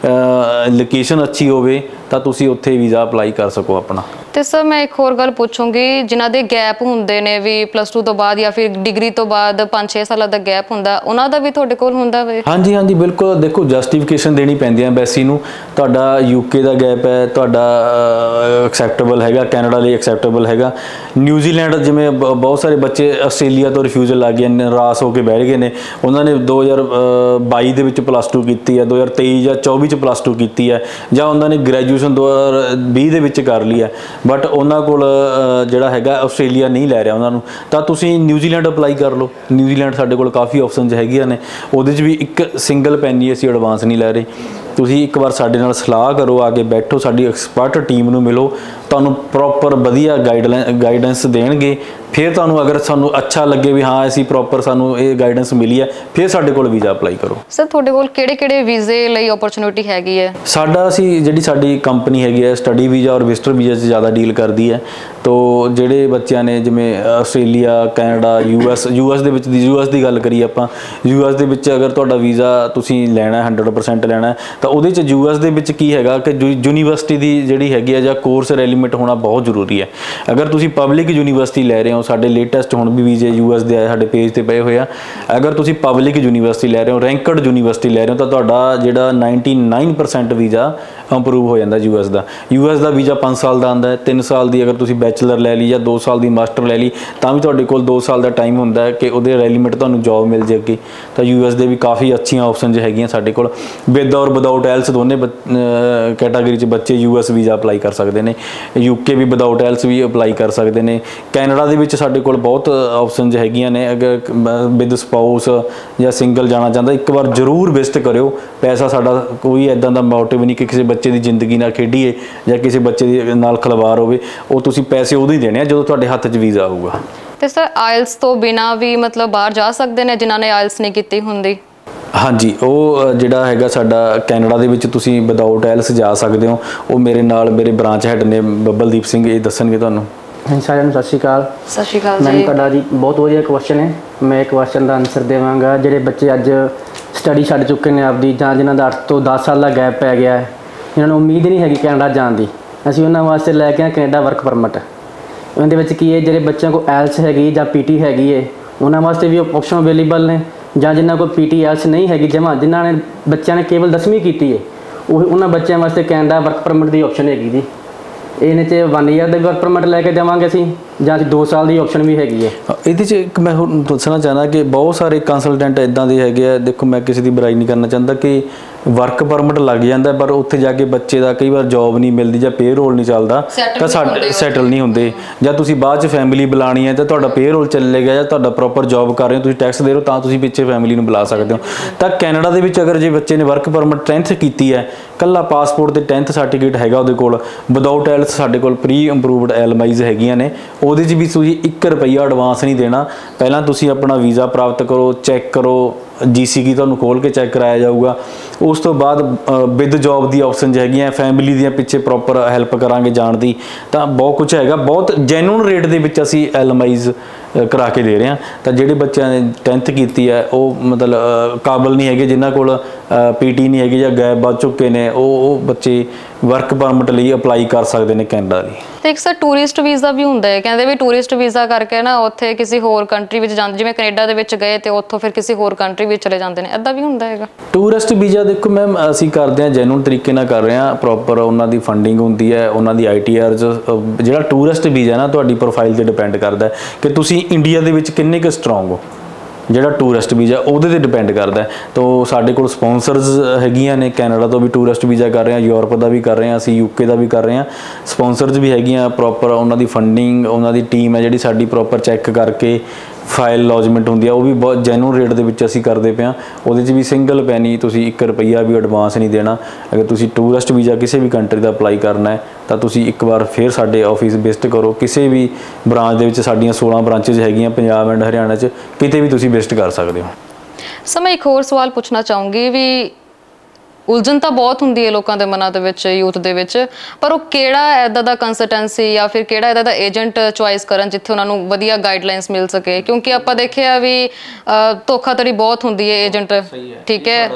ਲੋਕੇਸ਼ਨ ਅੱਛੀ ਹੋਵੇ ਤਾਂ ਤੁਸੀਂ ਉੱਥੇ ਵੀਜ਼ਾ ਅਪਲਾਈ ਕਰ ਸਕੋ ਆਪਣਾ। ਤੇ ਸਰ ਮੈਂ ਇੱਕ ਹੋਰ ਗੱਲ ਪੁੱਛੂੰਗੀ, ਜਿਨ੍ਹਾਂ ਦੇ ਗੈਪ ਹੁੰਦੇ ਨੇ ਵੀ +2 ਤੋਂ ਬਾਅਦ ਜਾਂ ਫਿਰ ਡਿਗਰੀ ਤੋਂ ਬਾਅਦ 5-6 ਸਾਲਾਂ ਦਾ ਗੈਪ ਹੁੰਦਾ, ਉਹਨਾਂ ਦਾ ਵੀ ਤੁਹਾਡੇ ਕੋਲ ਹੁੰਦਾ ਵੇ? ਹਾਂਜੀ ਬਿਲਕੁਲ। ਦੇਖੋ ਜਸਟੀਫਿਕੇਸ਼ਨ ਦੇਣੀ ਪੈਂਦੀ ਹੈ ਐਮਬੈਸੀ ਨੂੰ। ਤੁਹਾਡਾ UK ਦਾ ਗੈਪ ਹੈ, ਤੁਹਾਡਾ ਐਕਸੈਪਟੇਬਲ ਹੈਗਾ, ਕੈਨੇਡਾ ਲਈ ਐਕਸੈਪਟੇਬਲ ਹੈਗਾ। ਨਿਊਜ਼ੀਲੈਂਡ, ਜਿਵੇਂ ਬਹੁਤ ਸਾਰੇ ਬੱਚੇ ਆਸਟ੍ਰੇਲੀਆ ਤੋਂ ਰਿਫਿਊਜ਼ਲ ਲੱਗ ਗਏ, ਨਿਰਾਸ਼ ਹੋ ਕੇ ਬੈਠ ਗਏ ਨੇ। ਉਹਨਾਂ ਨੇ 2022 ਦੇ ਵਿੱਚ +2 ਕੀਤੀ ਹੈ, 2023 ਜਾਂ 24 'ਚ +2 ਕੀਤੀ ਹੈ, ਜਾਂ ਉਹਨਾਂ ਨੇ ਗ੍ਰੈਜੂਏਸ਼ਨ 2020 ਦੇ ਵਿੱਚ ਕਰ ਲਈ ਹੈ, ਬਟ ਉਹਨਾਂ ਕੋਲ ਜਿਹੜਾ ਹੈਗਾ ਆਸਟ੍ਰੇਲੀਆ ਨਹੀਂ ਲੈ ਰਿਹਾ ਉਹਨਾਂ ਨੂੰ। ਤਾਂ ਤੁਸੀਂ ਨਿਊਜ਼ੀਲੈਂਡ ਅਪਲਾਈ ਕਰ ਲਓ। ਨਿਊਜ਼ੀਲੈਂਡ ਸਾਡੇ ਕੋਲ ਕਾਫੀ ਆਪਸ਼ਨਸ ਹੈਗੀਆਂ ਨੇ। ਉਹਦੇ 'ਚ ਵੀ ਇੱਕ ਸਿੰਗਲ ਪੈਨੀ ਅਸੀਂ ਐਡਵਾਂਸ ਨਹੀਂ ਲੈ ਰਹੇ। ਤੁਸੀਂ ਇੱਕ ਵਾਰ ਸਾਡੇ ਨਾਲ ਸਲਾਹ ਕਰੋ, ਆ ਕੇ ਬੈਠੋ, ਸਾਡੀ ਐਕਸਪਰਟ ਟੀਮ ਨੂੰ ਮਿਲੋ, ਤੁਹਾਨੂੰ ਪ੍ਰੋਪਰ ਵਧੀਆ ਗਾਈਡੈਂਸ ਦੇਣਗੇ। ਫਿਰ ਤੁਹਾਨੂੰ ਅਗਰ ਸਾਨੂੰ ਅੱਛਾ ਲੱਗੇ ਵੀ ਹਾਂ ਅਸੀਂ ਪ੍ਰੋਪਰ ਸਾਨੂੰ ਇਹ ਗਾਈਡੈਂਸ ਮਿਲੀ ਹੈ, ਫਿਰ ਸਾਡੇ ਕੋਲ ਵੀਜ਼ਾ ਅਪਲਾਈ ਕਰੋ। ਸਰ ਤੁਹਾਡੇ ਕੋਲ ਕਿਹੜੇ ਵੀਜ਼ੇ ਲਈ ਓਪਰਚੁਨਿਟੀ ਹੈਗੀ ਹੈ? ਸਾਡੀ ਕੰਪਨੀ ਹੈਗੀ ਹੈ ਸਟੱਡੀ ਵੀਜ਼ਾ ਔਰ ਵਿਜ਼ਟਰ ਵੀਜ਼ਾ 'ਚ ਜ਼ਿਆਦਾ ਡੀਲ ਕਰਦੀ ਹੈ। ਤੋ ਜਿਹੜੇ ਬੱਚਿਆਂ ਨੇ ਜਿਵੇਂ ਆਸਟ੍ਰੇਲੀਆ, ਕੈਨੇਡਾ, US ਦੇ ਵਿੱਚ US ਦੀ ਗੱਲ ਕਰੀਏ ਆਪਾਂ, US ਦੇ ਵਿੱਚ ਅਗਰ ਤੁਹਾਡਾ ਵੀਜ਼ਾ ਤੁਸੀਂ ਲੈਣਾ 100% ਲੈਣਾ, ਤਾਂ ਉਹਦੇ 'ਚ US ਦੇ ਵਿੱਚ ਕੀ ਹੈਗਾ ਕਿ ਯੂਨੀਵਰਸਿਟੀ ਦੀ ਜਿਹੜੀ ਹੈਗੀ ਹੈ ਜਾਂ ਕੋਰਸ ਰੈਲੀਮੈਂਟ ਹੋਣਾ ਬਹੁਤ ਜ਼ਰੂਰੀ ਹੈ। ਅਗਰ ਤੁਸੀਂ ਪਬਲਿਕ ਯੂਨੀਵਰਸਿਟੀ ਲੈ ਰਹੇ ਹੋ, ਸਾਡੇ ਲੇਟੈਸਟ ਹੁਣ ਵੀ ਵੀਜ਼ੇ US ਦੇ ਆਏ ਸਾਡੇ ਪੇਜ ਤੇ ਪਏ ਹੋਏ ਆ। ਅਗਰ ਤੁਸੀਂ ਪਬਲਿਕ ਯੂਨੀਵਰਸਿਟੀ ਲੈ ਰਹੇ ਹੋ, ਰੈਂਕਡ ਯੂਨੀਵਰਸਿਟੀ ਲੈ ਰਹੇ ਹੋ, ਤਾਂ ਤੁਹਾਡਾ ਜਿਹੜਾ 99% ਵੀਜ਼ਾ ਅਪਰੂਵ ਹੋ ਜਾਂਦਾ US ਦਾ। US ਦਾ ਵੀਜ਼ਾ 5 ਸਾਲ ਦਾ ਆਉਂਦਾ ਹੈ। 3 ਸਾਲ ਦੀ ਅਗਰ ਤੁਸੀਂ ਬੈਚਲਰ ਲੈ ਲਈ ਜਾਂ 2 ਸਾਲ ਦੀ ਮਾਸਟਰ ਲੈ ਲਈ, ਤਾਂ ਵੀ ਤੁਹਾਡੇ ਕੋਲ 2 ਸਾਲ ਦਾ ਟਾਈਮ ਹੁੰਦਾ ਹੈ ਕਿ ਉਹਦੇ ਰੈਲੀਮੈਂਟ ਤੁਹਾਨੂੰ ਜੋਬ ਮਿਲ ਜੇ ਅੱਗੇ। ਤਾਂ US ਦੇ ਵੀ ਕਾਫੀ ਅੱਛੀਆਂ ਆਪਸ਼ਨਸ ਹੈਗੀਆਂ ਸਾਡੇ ਕੋਲ। ਵਿਦ ਔਰ ਵਿਦਾਊਟ ਐਲਸ ਦੋਨੇ ਕੈਟਾਗਰੀ 'ਚ ਬੱਚੇ US ਵੀਜ਼ਾ ਅਪਲਾਈ ਕਰ ਸਕਦੇ ਨੇ। UK ਵੀ ਵਿਦਾਊਟ ਐਲਸ ਵੀ ਅਪਲਾਈ ਕਰ ਸਕਦੇ ਨੇ। ਕੈਨੇਡਾ ਦੇ ਵਿੱਚ ਸਾਡੇ ਕੋਲ ਬਹੁਤ ਆਪਸ਼ਨਸ ਹੈਗੀਆਂ ਨੇ। ਅਗਰ ਵਿਦ ਸਪਾਊਸ ਜਾਂ ਸਿੰਗਲ ਜਾਣਾ ਚਾਹੁੰਦਾ, ਇੱਕ ਵਾਰ ਜ਼ਰੂਰ ਵਿਜ਼ਿਟ ਕਰਿਓ। ਪੈਸਾ ਸਾਡਾ ਕੋਈ ਇੱਦਾਂ ਦਾ ਮੋਟਿਵ ਨਹੀਂ ਕਿ ਕਿਸੇ ਬੱਚੇ ਦੀ ਜ਼ਿੰਦਗੀ ਨਾਲ ਖੇਡੀਏ ਜਾਂ ਕਿਸੇ ਬੱਚੇ ਦੇ ਨਾਲ ਖਿਲਵਾੜ ਹੋਵੇ। ਉਹ ਤੁਸੀਂ ਪੈਸੇ ਉਦੋਂ ਹੀ ਦੇਣੇ ਆ ਜਦੋਂ ਤੁਹਾਡੇ ਹੱਥ 'ਚ ਵੀਜ਼ਾ ਆਊਗਾ। ਤੇ ਸਰ ਆਇਲਸ ਤੋਂ ਬਿਨਾਂ ਵੀ ਮਤਲਬ ਬਾਹਰ ਜਾ ਸਕਦੇ ਨੇ ਜਿਨ੍ਹਾਂ ਨੇ ਆਇਲਸ ਨਹੀਂ ਕੀਤੀ ਹੁੰਦੀ? ਹਾਂਜੀ, ਉਹ ਜਿਹੜਾ ਹੈਗਾ ਸਾਡਾ ਕੈਨੇਡਾ ਦੇ ਵਿੱਚ ਤੁਸੀਂ ਵਿਦਾਊਟ ਐਲਸ ਜਾ ਸਕਦੇ ਹੋ। ਉਹ ਮੇਰੇ ਨਾਲ ਮੇਰੇ ਬ੍ਰਾਂਚ ਹੈਡ ਨੇ ਬੱਬਲਦੀਪ ਸਿੰਘ, ਇਹ ਦੱਸਣਗੇ ਤੁਹਾਨੂੰ। ਸਾਰਿਆਂ ਨੂੰ ਸਤਿ ਸ਼੍ਰੀ ਅਕਾਲ। ਸਤਿ ਸ਼੍ਰੀ ਅਕਾਲ ਮੈਮ, ਤੁਹਾਡਾ ਜੀ ਬਹੁਤ ਵਧੀਆ ਕੁਐਸਚਨ ਹੈ। ਮੈਂ ਇੱਕ ਕੁਐਸਚਨ ਦਾ ਆਨਸਰ ਦੇਵਾਂਗਾ। ਜਿਹੜੇ ਬੱਚੇ ਅੱਜ ਸਟੱਡੀ ਛੱਡ ਚੁੱਕੇ ਨੇ ਆਪਦੀ, ਜਾਂ ਜਿਨ੍ਹਾਂ ਦਾ 8 ਤੋਂ 10 ਸਾਲ ਦਾ ਗੈਪ ਪੈ ਗਿਆ ਹੈ, ਇਹਨਾਂ ਨੂੰ ਉਮੀਦ ਨਹੀਂ ਹੈਗੀ ਕੈਨੇਡਾ ਜਾਣ ਦੀ, ਅਸੀਂ ਉਹਨਾਂ ਵਾਸਤੇ ਲੈ ਕੇ ਆਏ ਕੈਨੇਡਾ ਵਰਕ ਪਰਮਿਟ। ਉਹਦੇ ਵਿੱਚ ਕੀ ਹੈ, ਜਿਹੜੇ ਬੱਚਿਆਂ ਕੋਲ ਐਲਸ ਹੈਗੀ ਜਾਂ PT ਹੈਗੀ ਹੈ, ਉਹਨਾਂ ਵਾਸਤੇ ਵੀ ਆਪਸ਼ਨ ਅਵੇਲੇਬਲ ਨੇ, ਜਾਂ ਜਿਨ੍ਹਾਂ ਕੋਲ PT ਐਲਸ ਨਹੀਂ ਹੈਗੀ, ਜਿਨ੍ਹਾਂ ਨੇ ਬੱਚਿਆਂ ਨੇ ਕੇਵਲ 10ਵੀਂ ਕੀਤੀ ਹੈ, ਉਹਨਾਂ ਬੱਚਿਆਂ ਵਾਸਤੇ ਕੈਨੇਡਾ ਵਰਕ ਪਰਮਿਟ ਦੀ ਆਪਸ਼ਨ ਹੈਗੀ ਜੀ। ਇਹਨੇ 'ਚ 1 ਈਅਰ ਦਾ ਵਰਕ ਪਰਮਿਟ ਲੈ ਕੇ ਦੇਵਾਂਗੇ ਅਸੀਂ, ਜਾਂ 2 ਸਾਲ ਦੀ ਆਪਸ਼ਨ ਵੀ ਹੈਗੀ ਹੈ। ਇਹਦੇ 'ਚ ਇੱਕ ਮੈਂ ਹੁਣ ਦੱਸਣਾ ਚਾਹੁੰਦਾ ਕਿ ਬਹੁਤ ਸਾਰੇ ਕੰਸਲਟੈਂਟ ਇੱਦਾਂ ਦੇ ਹੈਗੇ ਆ। ਦੇਖੋ, ਮੈਂ ਕਿਸੇ ਦੀ ਬੁਰਾਈ ਨਹੀਂ ਕਰਨਾ ਚਾਹੁੰਦਾ ਕਿ ਵਰਕ ਪਰਮਿਟ ਲੱਗ ਜਾਂਦਾ, ਪਰ ਉੱਥੇ ਜਾ ਕੇ ਬੱਚੇ ਦਾ ਕਈ ਵਾਰ ਜੋਬ ਨਹੀਂ ਮਿਲਦੀ ਜਾਂ ਪੇਰੋਲ ਨਹੀਂ ਚੱਲਦਾ, ਤਾਂ ਸਾਡੇ ਸੈਟਲ ਨਹੀਂ ਹੁੰਦੇ, ਜਾਂ ਤੁਸੀਂ ਬਾਅਦ 'ਚ ਫੈਮਿਲੀ ਬੁਲਾਉਣੀ ਹੈ ਤਾਂ ਤੁਹਾਡਾ ਪੇਰੋਲ ਚੱਲੇਗਾ, ਜਾਂ ਤੁਹਾਡਾ ਪ੍ਰੋਪਰ ਜੋਬ ਕਰ ਰਹੇ ਹੋ, ਤੁਸੀਂ ਟੈਕਸ ਦੇ ਰਹੇ ਹੋ, ਤਾਂ ਤੁਸੀਂ ਪਿੱਛੇ ਫੈਮਿਲੀ ਨੂੰ ਬੁਲਾ ਸਕਦੇ ਹੋ। ਤਾਂ ਕੈਨੇਡਾ ਦੇ ਵਿੱਚ ਅਗਰ ਜੇ ਬੱਚੇ ਨੇ ਵਰਕ ਪਰਮਿਟ 10th ਕੀਤੀ ਹੈ, ਕੱਲਾ ਪਾਸਪੋਰਟ ਤੇ 10th ਸਰਟੀਫਿਕੇਟ ਹੈਗਾ ਉਹਦੇ ਕੋਲ, ਵਿਦਾਊਟ ਐਲਸ ਸਾਡੇ ਕੋਲ ਪ੍ਰੀ ਇੰਪਰੂਵਡ LMIs ਹੈਗੀਆਂ ਨੇ, ਉਹਦੇ 'ਚ ਵੀ ਤੁਸੀਂ 1 ਰੁਪਈਆ ਐਡਵਾਂਸ ਨਹੀਂ ਦੇਣਾ। ਪਹਿਲਾਂ ਤੁਸੀਂ ਆਪਣਾ ਵੀਜ਼ਾ ਪ੍ਰਾਪਤ ਕਰੋ, ਚੈੱਕ ਕਰੋ, GCK ਤੁਹਾਨੂੰ ਖੋਲ ਕੇ ਚੈੱਕ ਕਰਾਇਆ ਜਾਊਗਾ। ਉਸ ਤੋਂ ਬਾਅਦ ਵਿਦ ਜੌਬ ਦੀ ਆਪਸ਼ਨ ਹੈਗੀਆਂ, ਫੈਮਿਲੀ ਦੀਆਂ ਪਿੱਛੇ ਪ੍ਰੋਪਰ ਹੈਲਪ ਕਰਾਂਗੇ ਜਾਣ ਦੀ। ਤਾਂ ਬਹੁਤ ਕੁਝ ਹੈਗਾ, ਬਹੁਤ ਜੈਨੂਨ ਰੇਟ ਦੇ ਵਿੱਚ ਅਸੀਂ LMIs ਕਰਾ ਕੇ ਦੇ ਰਹੇ ਹਾਂ। ਤਾਂ ਜਿਹੜੇ ਬੱਚਿਆਂ ਨੇ 10th ਕੀਤੀ ਹੈ ਉਹ ਮਤਲਬ ਕਾਬਲ ਨਹੀਂ ਹੈਗੇ, ਜਿਨ੍ਹਾਂ ਕੋਲ PT ਨਹੀਂ ਹੈਗੀ ਜਾਂ ਗੈਪ ਵੱਧ ਚੁੱਕੇ ਨੇ, ਉਹ ਬੱਚੇ ਵਰਕ ਪਰਮਿਟ ਲਈ ਅਪਲਾਈ ਕਰ ਸਕਦੇ ਨੇ ਕੈਨੇਡਾ ਲਈ। ਤੇ ਇੱਕ ਸਰ ਟੂਰਿਸਟ ਵੀਜ਼ਾ ਵੀ ਹੁੰਦਾ ਹੈ, ਕਹਿੰਦੇ ਵੀ ਟੂਰਿਸਟ ਵੀਜ਼ਾ ਕਰਕੇ ਨਾ ਉੱਥੇ ਕਿਸੇ ਹੋਰ ਕੰਟਰੀ ਵਿੱਚ ਜਾਂਦੇ, ਜਿਵੇਂ ਕੈਨੇਡਾ ਦੇ ਵਿੱਚ ਗਏ ਤੇ ਉੱਥੋਂ ਫਿਰ ਕਿਸੇ ਹੋਰ ਕੰਟਰੀ ਵਿੱਚ ਚਲੇ ਜਾਂਦੇ ਨੇ, ਇੱਦਾਂ ਵੀ ਹੁੰਦਾ ਹੈਗਾ? ਟੂਰਿਸਟ ਵੀਜ਼ਾ ਦੇਖੋ ਮੈਮ, ਅਸੀਂ ਕਰਦੇ ਹਾਂ ਜੈਨੂਨ ਤਰੀਕੇ ਨਾਲ ਕਰ ਰਹੇ ਹਾਂ, ਪ੍ਰੋਪਰ ਉਹਨਾਂ ਦੀ ਫੰਡਿੰਗ ਹੁੰਦੀ ਹੈ, ਉਹਨਾਂ ਦੀ ITR 'ਚ। ਜਿਹੜਾ ਟੂਰਿਸਟ ਵੀਜ਼ਾ ਨਾ ਤੁਹਾਡੀ ਪ੍ਰੋਫਾਈਲ 'ਤੇ ਡਿਪੈਂਡ ਕਰਦਾ ਕਿ ਤੁਸੀਂ ਇੰਡੀਆ ਦੇ ਵਿੱਚ ਕਿੰਨੇ ਕੁ ਸਟਰੋਂਗ ਹੋ। ਜਿਹੜਾ ਟੂਰਿਸਟ ਵੀਜ਼ਾ ਉਹਦੇ 'ਤੇ ਡਿਪੈਂਡ ਕਰਦਾ। ਤਾਂ ਸਾਡੇ ਕੋਲ ਸਪੋਂਸਰਸ ਹੈਗੀਆਂ ਨੇ, ਕੈਨੇਡਾ ਤੋਂ ਵੀ ਟੂਰਿਸਟ ਵੀਜ਼ਾ ਕਰ ਰਹੇ ਹਾਂ, ਯੂਰਪ ਦਾ ਵੀ ਕਰ ਰਹੇ ਹਾਂ, ਅਸੀਂ UK ਦਾ ਵੀ ਕਰ ਰਹੇ ਹਾਂ। ਸਪੋਂਸਰਸ ਵੀ ਹੈਗੀਆਂ, ਪ੍ਰੋਪਰ ਉਹਨਾਂ ਦੀ ਫੰਡਿੰਗ, ਉਹਨਾਂ ਦੀ ਟੀਮ ਹੈ ਜਿਹੜੀ ਸਾਡੀ ਪ੍ਰੋਪਰ ਚੈੱਕ ਕਰਕੇ ਫਾਈਲ ਲੌਜਮੈਂਟ ਹੁੰਦੀ ਆ, ਉਹ ਵੀ ਬਹੁਤ ਜੈਨੂਨ ਰੇਟ ਦੇ ਵਿੱਚ ਅਸੀਂ ਕਰਦੇ ਪਏ ਹਾਂ। ਉਹਦੇ 'ਚ ਵੀ ਸਿੰਗਲ ਪੈਨੀ ਤੁਸੀਂ 1 ਰੁਪਈਆ ਵੀ ਐਡਵਾਂਸ ਨਹੀਂ ਦੇਣਾ। ਅਗਰ ਤੁਸੀਂ ਟੂਰਿਸਟ ਵੀਜ਼ਾ ਕਿਸੇ ਵੀ ਕੰਟਰੀ ਦਾ ਅਪਲਾਈ ਕਰਨਾ ਹੈ ਤਾਂ ਤੁਸੀਂ ਇੱਕ ਵਾਰ ਫਿਰ ਸਾਡੇ ਆਫਿਸ ਵਿਜ਼ਿਟ ਕਰੋ। ਕਿਸੇ ਵੀ ਬ੍ਰਾਂਚ ਦੇ ਵਿੱਚ ਸਾਡੀਆਂ 16 ਬ੍ਰਾਂਚਿਸ ਹੈਗੀਆਂ ਪੰਜਾਬ ਐਂਡ ਹਰਿਆਣਾ 'ਚ, ਕਿਤੇ ਵੀ ਤੁਸੀਂ ਵਿਜ਼ਿਟ ਕਰ ਸਕਦੇ ਹੋ। ਸਰ ਮੈਂ ਇੱਕ ਹੋਰ ਸਵਾਲ ਪੁੱਛਣਾ ਚਾਹੂੰਗੀ ਵੀ ਉਲਝਣ ਤਾਂ ਬਹੁਤ ਹੁੰਦੀ ਹੈ ਲੋਕਾਂ ਦੇ ਮਨਾਂ ਦੇ ਵਿੱਚ, ਯੂਥ ਦੇ ਵਿੱਚ, ਪਰ ਉਹ ਕਿਹੜਾ ਇੱਦਾਂ ਦਾ ਕੰਸਲਟੈਂਸੀ ਜਾਂ ਫਿਰ ਕਿਹੜਾ ਇੱਦਾਂ ਦਾ ਏਜੰਟ ਚੁਆਇਸ ਕਰਨ ਜਿੱਥੇ ਉਹਨਾਂ ਨੂੰ ਵਧੀਆ ਗਾਈਡਲਾਈਨਸ ਮਿਲ ਸਕੇ? ਕਿਉਂਕਿ ਆਪਾਂ ਦੇਖਿਆ ਵੀ ਧੋਖਾਧੜੀ ਬਹੁਤ ਹੁੰਦੀ ਹੈ ਏਜੰਟ, ਠੀਕ ਹੈ।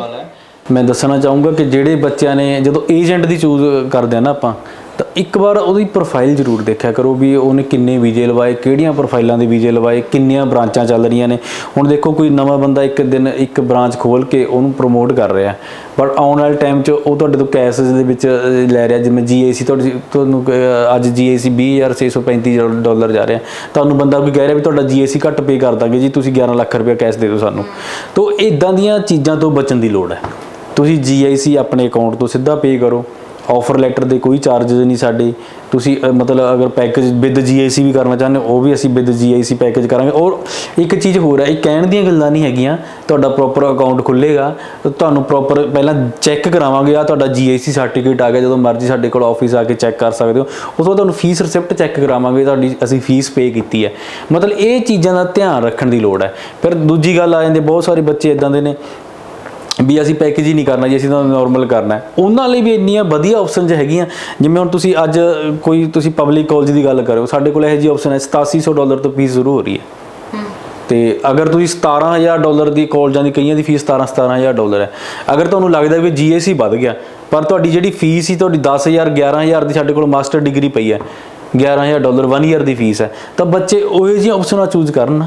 ਮੈਂ ਦੱਸਣਾ ਚਾਹੂੰਗਾ ਕਿ ਜਿਹੜੇ ਬੱਚਿਆਂ ਨੇ ਜਦੋਂ ਏਜੰਟ ਦੀ ਚੂਜ਼ ਕਰਦੇ ਆ ਨਾ ਆਪਾਂ, ਤਾਂ ਇੱਕ ਵਾਰ ਉਹਦੀ ਪ੍ਰੋਫਾਈਲ ਜ਼ਰੂਰ ਦੇਖਿਆ ਕਰੋ ਵੀ ਉਹਨੇ ਕਿੰਨੇ ਵੀਜ਼ੇ ਲਵਾਏ, ਕਿਹੜੀਆਂ ਪ੍ਰੋਫਾਈਲਾਂ ਦੇ ਵੀਜ਼ੇ ਲਵਾਏ, ਕਿੰਨੀਆਂ ਬ੍ਰਾਂਚਾਂ ਚੱਲ ਰਹੀਆਂ ਨੇ। ਹੁਣ ਦੇਖੋ ਕੋਈ ਨਵਾਂ ਬੰਦਾ ਇੱਕ ਦਿਨ ਇੱਕ ਬ੍ਰਾਂਚ ਖੋਲ੍ਹ ਕੇ ਉਹਨੂੰ ਪ੍ਰਮੋਟ ਕਰ ਰਿਹਾ, ਬਟ ਆਉਣ ਵਾਲੇ ਟਾਈਮ 'ਚ ਉਹ ਤੁਹਾਡੇ ਤੋਂ ਕੈਸ਼ ਦੇ ਵਿੱਚ ਲੈ ਰਿਹਾ। ਜਿਵੇਂ GIC ਤੁਹਾਨੂੰ ਅੱਜ GIC $20,635 ਜਾ ਰਿਹਾ, ਤੁਹਾਨੂੰ ਬੰਦਾ ਕੋਈ ਕਹਿ ਰਿਹਾ ਵੀ ਤੁਹਾਡਾ GIC ਘੱਟ ਪੇ ਕਰ ਦਾਂਗੇ ਜੀ, ਤੁਸੀਂ 11 ਲੱਖ ਰੁਪਏ ਕੈਸ਼ ਦੇ ਦਿਓ ਸਾਨੂੰ। ਤਾਂ ਇੱਦਾਂ ਦੀਆਂ ਚੀਜ਼ਾਂ ਤੋਂ ਬਚਣ ਦੀ ਲੋੜ ਹੈ। ਤੁਸੀਂ GIC ਆਪਣੇ ਅਕਾਊਂਟ ਤੋਂ ਸਿੱਧਾ ਪੇ ਕਰੋ, ਆਫਰ ਲੈਟਰ ਦੇ ਕੋਈ ਚਾਰजेस ਨਹੀਂ ਸਾਡੇ। ਤੁਸੀਂ ਮਤਲਬ ਅਗਰ ਪੈਕੇਜ ਵਿਦ GIC ਵੀ ਕਰਨਾ ਚਾਹੁੰਦੇ ਹੋ, ਉਹ ਵੀ ਅਸੀਂ ਵਿਦ GIC ਪੈਕੇਜ ਕਰਾਂਗੇ। ਔਰ ਇੱਕ ਚੀਜ਼ ਹੋਰ ਹੈ, ਇਹ ਕਹਿਣ ਦੀਆਂ ਗੱਲਾਂ ਨਹੀਂ ਹੈਗੀਆਂ, ਤੁਹਾਡਾ ਪ੍ਰੋਪਰ ਅਕਾਊਂਟ ਖੁੱਲ੍ਹੇਗਾ, ਤੁਹਾਨੂੰ ਪ੍ਰੋਪਰ ਪਹਿਲਾਂ ਚੈੱਕ ਕਰਾਵਾਂਗੇ। ਆ ਤੁਹਾਡਾ GIC ਸਰਟੀਫਿਕੇਟ ਆ ਗਿਆ, ਜਦੋਂ ਮਰਜ਼ੀ ਸਾਡੇ ਕੋਲ ਆਫਿਸ ਆ ਕੇ ਚੈੱਕ ਕਰ ਸਕਦੇ ਹੋ। ਉਸ ਤੋਂ ਤੁਹਾਨੂੰ ਫੀਸ ਰਿਸਿਪਟ ਚੈੱਕ ਕਰਾਵਾਂਗੇ, ਤੁਹਾਡੀ ਅਸੀਂ ਫੀਸ ਪੇ ਕੀਤੀ ਹੈ। ਮਤਲਬ ਇਹ ਚੀਜ਼ਾਂ ਦਾ ਧਿਆਨ ਰੱਖਣ ਦੀ ਲੋੜ ਹੈ। ਫਿਰ ਦੂਜੀ ਗੱਲ ਆ ਜਾਂਦੀ, ਬਹੁਤ ਸਾਰੇ ਬੱਚੇ ਇੱਦਾਂ ਦੇ ਨੇ ਵੀ ਅਸੀਂ ਪੈਕੇਜ ਹੀ ਨਹੀਂ ਕਰਨਾ ਜੀ, ਅਸੀਂ ਤਾਂ ਨੋਰਮਲ ਕਰਨਾ। ਉਹਨਾਂ ਲਈ ਵੀ ਇੰਨੀਆਂ ਵਧੀਆ ਆਪਸ਼ਨਸ ਹੈਗੀਆਂ। ਜਿਵੇਂ ਹੁਣ ਤੁਸੀਂ ਅੱਜ ਕੋਈ ਤੁਸੀਂ ਪਬਲਿਕ ਕਾਲਜ ਦੀ ਗੱਲ ਕਰੋ, ਸਾਡੇ ਕੋਲ ਇਹੋ ਜਿਹੀ ਆਪਸ਼ਨ ਹੈ $8700 ਤੋਂ ਫੀਸ ਸ਼ੁਰੂ ਹੋ ਰਹੀ ਹੈ। ਤੇ ਅਗਰ ਤੁਸੀਂ $17,000 ਦੀ ਕਾਲਜਾਂ ਦੀ ਕਈਆਂ ਦੀ ਫੀਸ $17,000 ਹੈ। ਅਗਰ ਤੁਹਾਨੂੰ ਲੱਗਦਾ ਵੀ GIC ਵੱਧ ਗਿਆ, ਪਰ ਤੁਹਾਡੀ ਜਿਹੜੀ ਫੀਸ ਸੀ ਤੁਹਾਡੀ 10,000 11,000 ਦੀ ਸਾਡੇ ਕੋਲ ਮਾਸਟਰ ਡਿਗਰੀ ਪਈ ਹੈ, $11,000 1 ਈਅਰ ਦੀ ਫੀਸ ਹੈ, ਤਾਂ ਬੱਚੇ ਉਹੋ ਜਿਹੀਆਂ ਆਪਸ਼ਨਾਂ ਚੂਜ਼ ਕਰਨ।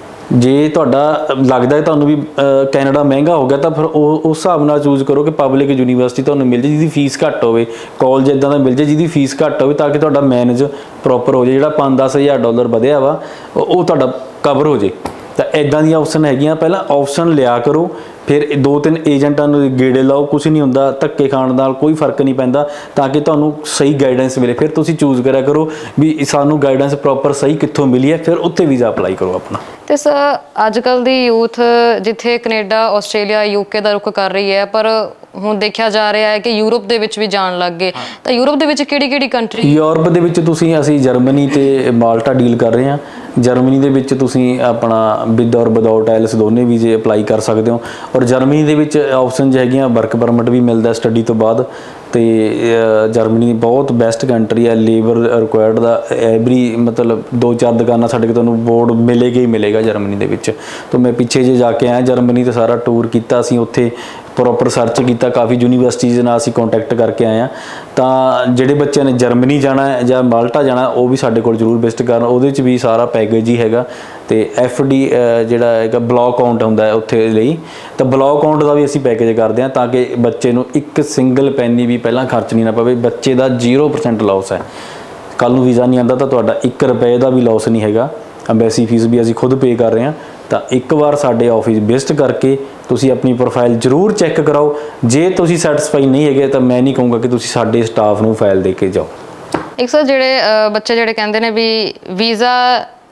ਜੇ ਤੁਹਾਡਾ ਲੱਗਦਾ ਹੈ ਤੁਹਾਨੂੰ ਵੀ ਕੈਨੇਡਾ ਮਹਿੰਗਾ ਹੋ ਗਿਆ, ਤਾਂ ਫਿਰ ਉਸ ਹਿਸਾਬ ਨਾਲ ਚੂਜ਼ ਕਰੋ ਕਿ ਪਬਲਿਕ ਯੂਨੀਵਰਸਿਟੀ ਤੁਹਾਨੂੰ ਮਿਲ ਜੇ ਜਿਹਦੀ ਫੀਸ ਘੱਟ ਹੋਵੇ, ਕਾਲਜ ਇੱਦਾਂ ਦਾ ਮਿਲ ਜੇ ਜਿਹਦੀ ਫੀਸ ਘੱਟ ਹੋਵੇ, ਤਾਂ ਕਿ ਤੁਹਾਡਾ ਮੈਨੇਜ ਪ੍ਰੋਪਰ ਹੋ ਜਾਏ। ਜਿਹੜਾ $5-10,000 ਵਧਿਆ ਵਾ ਉਹ ਤੁਹਾਡਾ ਕਵਰ ਹੋ ਜੇ। ਤਾਂ ਇੱਦਾਂ ਦੀਆਂ ਆਪਸ਼ਨ ਹੈਗੀਆਂ। ਪਹਿਲਾਂ ਆਪਸ਼ਨ ਲਿਆ ਕਰੋ, ਫਿਰ 2-3 ਏਜੰਟਾਂ ਨੂੰ ਗੇੜੇ ਲਾਓ। ਕੁਛ ਨਹੀਂ ਹੁੰਦਾ, ਧੱਕੇ ਖਾਣ ਨਾਲ ਕੋਈ ਫਰਕ ਨਹੀਂ ਪੈਂਦਾ, ਤਾਂ ਕਿ ਤੁਹਾਨੂੰ ਸਹੀ ਗਾਈਡੈਂਸ ਮਿਲੇ। ਫਿਰ ਤੁਸੀਂ ਚੂਜ਼ ਕਰਿਆ ਕਰੋ ਵੀ ਸਾਨੂੰ ਗਾਈਡੈਂਸ ਪ੍ਰੋਪਰ ਸਹੀ ਕਿੱਥੋਂ ਮਿਲੀ ਹੈ, ਫਿਰ ਉੱਥੇ ਵੀਜ਼ਾ ਅਪਲਾਈ ਕਰੋ ਆਪਣਾ। ਤੇ ਸਰ ਅੱਜ ਕੱਲ੍ਹ ਦੀ ਯੂਥ ਜਿੱਥੇ ਕੈਨੇਡਾ, ਆਸਟ੍ਰੇਲੀਆ, UK ਦਾ ਰੁਖ ਕਰ ਰਹੀ ਹੈ, ਪਰ ਹੁਣ ਦੇਖਿਆ ਜਾ ਰਿਹਾ ਹੈ ਕਿ ਯੂਰਪ ਦੇ ਵਿੱਚ ਵੀ ਜਾਣ ਲੱਗ ਗਏ। ਤਾਂ ਯੂਰਪ ਦੇ ਵਿੱਚ ਕਿਹੜੀ ਕੰਟਰੀ? ਯੂਰਪ ਦੇ ਵਿੱਚ ਅਸੀਂ ਜਰਮਨੀ ਤੇ ਮਾਲਟਾ ਡੀਲ ਕਰ ਰਹੇ ਹਾਂ। ਜਰਮਨੀ ਦੇ ਵਿੱਚ ਤੁਸੀਂ ਆਪਣਾ ਵਿਦ ਔਰ ਵਿਦਆਊਟ ਆਇਲਸ ਦੋਨੇ ਵੀਜ਼ੇ ਅਪਲਾਈ ਕਰ ਸਕਦੇ ਹੋ। ਔਰ ਜਰਮਨੀ ਦੇ ਵਿੱਚ ਆਪਸ਼ਨਸ ਹੈਗੀਆਂ, ਵਰਕ ਪਰਮਿਟ ਵੀ ਮਿਲਦਾ ਸਟੱਡੀ ਤੋਂ ਬਾਅਦ। ਤੇ ਜਰਮਨੀ ਬਹੁਤ ਬੈਸਟ ਕੰਟਰੀ ਹੈ। ਲੇਬਰ ਰਿਕੁਆਇਰਡ ਦਾ ਐਵਰੀ ਮਤਲਬ 2-4 ਦੁਕਾਨਾਂ ਸਾਡੇ ਕੋਲ ਤੁਹਾਨੂੰ ਬੋਰਡ ਮਿਲੇਗਾ ਹੀ ਮਿਲੇਗਾ ਜਰਮਨੀ ਦੇ ਵਿੱਚ। ਤਾਂ ਮੈਂ ਪਿੱਛੇ ਜੇ ਜਾ ਕੇ ਆਇਆ ਜਰਮਨੀ, ਤੇ ਸਾਰਾ ਟੂਰ ਕੀਤਾ ਅਸੀਂ, ਉੱਥੇ ਪ੍ਰੋਪਰ ਸਰਚ ਕੀਤਾ, ਕਾਫੀ ਯੂਨੀਵਰਸਿਟੀਜ਼ ਨਾਲ ਅਸੀਂ ਕੰਟੈਕਟ ਕਰਕੇ ਆਏ ਹਾਂ। ਤਾਂ ਜਿਹੜੇ ਬੱਚਿਆਂ ਨੇ ਜਰਮਨੀ ਜਾਣਾ ਹੈ ਜਾਂ ਮਾਲਟਾ ਜਾਣਾ, ਉਹ ਵੀ ਸਾਡੇ ਕੋਲ ਜ਼ਰੂਰ ਵਿਜ਼ਿਟ ਕਰਨ। ਉਹਦੇ 'ਚ ਵੀ ਸਾਰਾ ਪੈਕੇਜ ਹੀ ਹੈਗਾ। ਤੇ FD ਜਿਹੜਾ ਹੈਗਾ ਬਲੌਕ ਅਕਾਊਂਟ ਹੁੰਦਾ ਹੈ ਉੱਥੇ ਲਈ, ਤਾਂ ਬਲੌਕ ਅਕਾਊਂਟ ਦਾ ਵੀ ਅਸੀਂ ਪੈਕੇਜ ਕਰਦੇ ਹਾਂ, ਤਾਂ ਕਿ ਬੱਚੇ ਨੂੰ ਇੱਕ ਸਿੰਗਲ ਪੈਨੀ ਵੀ ਪਹਿਲਾਂ ਖਰਚਣੀ ਨਾ ਪਵੇ। ਬੱਚੇ ਦਾ 0% ਲਾਸ ਹੈ। ਕੱਲ੍ਹ ਨੂੰ ਵੀਜ਼ਾ ਨਹੀਂ ਆਉਂਦਾ ਤਾਂ ਤੁਹਾਡਾ 1 ਰੁਪਏ ਦਾ ਵੀ ਲਾਸ ਨਹੀਂ ਹੈਗਾ। ਅੰਬੈਸੀ ਫੀਸ ਵੀ ਅਸੀਂ ਖੁਦ ਪੇ ਕਰ ਰਹੇ ਹਾਂ। ਤਾਂ ਇੱਕ ਵਾਰ ਸਾਡੇ ਆਫਿਸ ਵਿਜ਼ਿਟ ਕਰਕੇ ਤੁਸੀਂ ਆਪਣੀ ਪ੍ਰੋਫਾਈਲ ਜ਼ਰੂਰ ਚੈੱਕ ਕਰਾਓ। ਜੇ ਤੁਸੀਂ ਸੈਟੀਸਫਾਈ ਨਹੀਂ ਹੈਗੇ ਤਾਂ ਮੈਂ ਨਹੀਂ ਕਹੂੰਗਾ ਕਿ ਤੁਸੀਂ ਸਾਡੇ ਸਟਾਫ ਨੂੰ ਫਾਈਲ ਦੇ ਕੇ ਜਾਓ। ਇੱਕ ਸਰ ਜਿਹੜੇ ਬੱਚੇ ਜਿਹੜੇ ਕਹਿੰਦੇ ਨੇ ਵੀ ਵੀਜ਼ਾ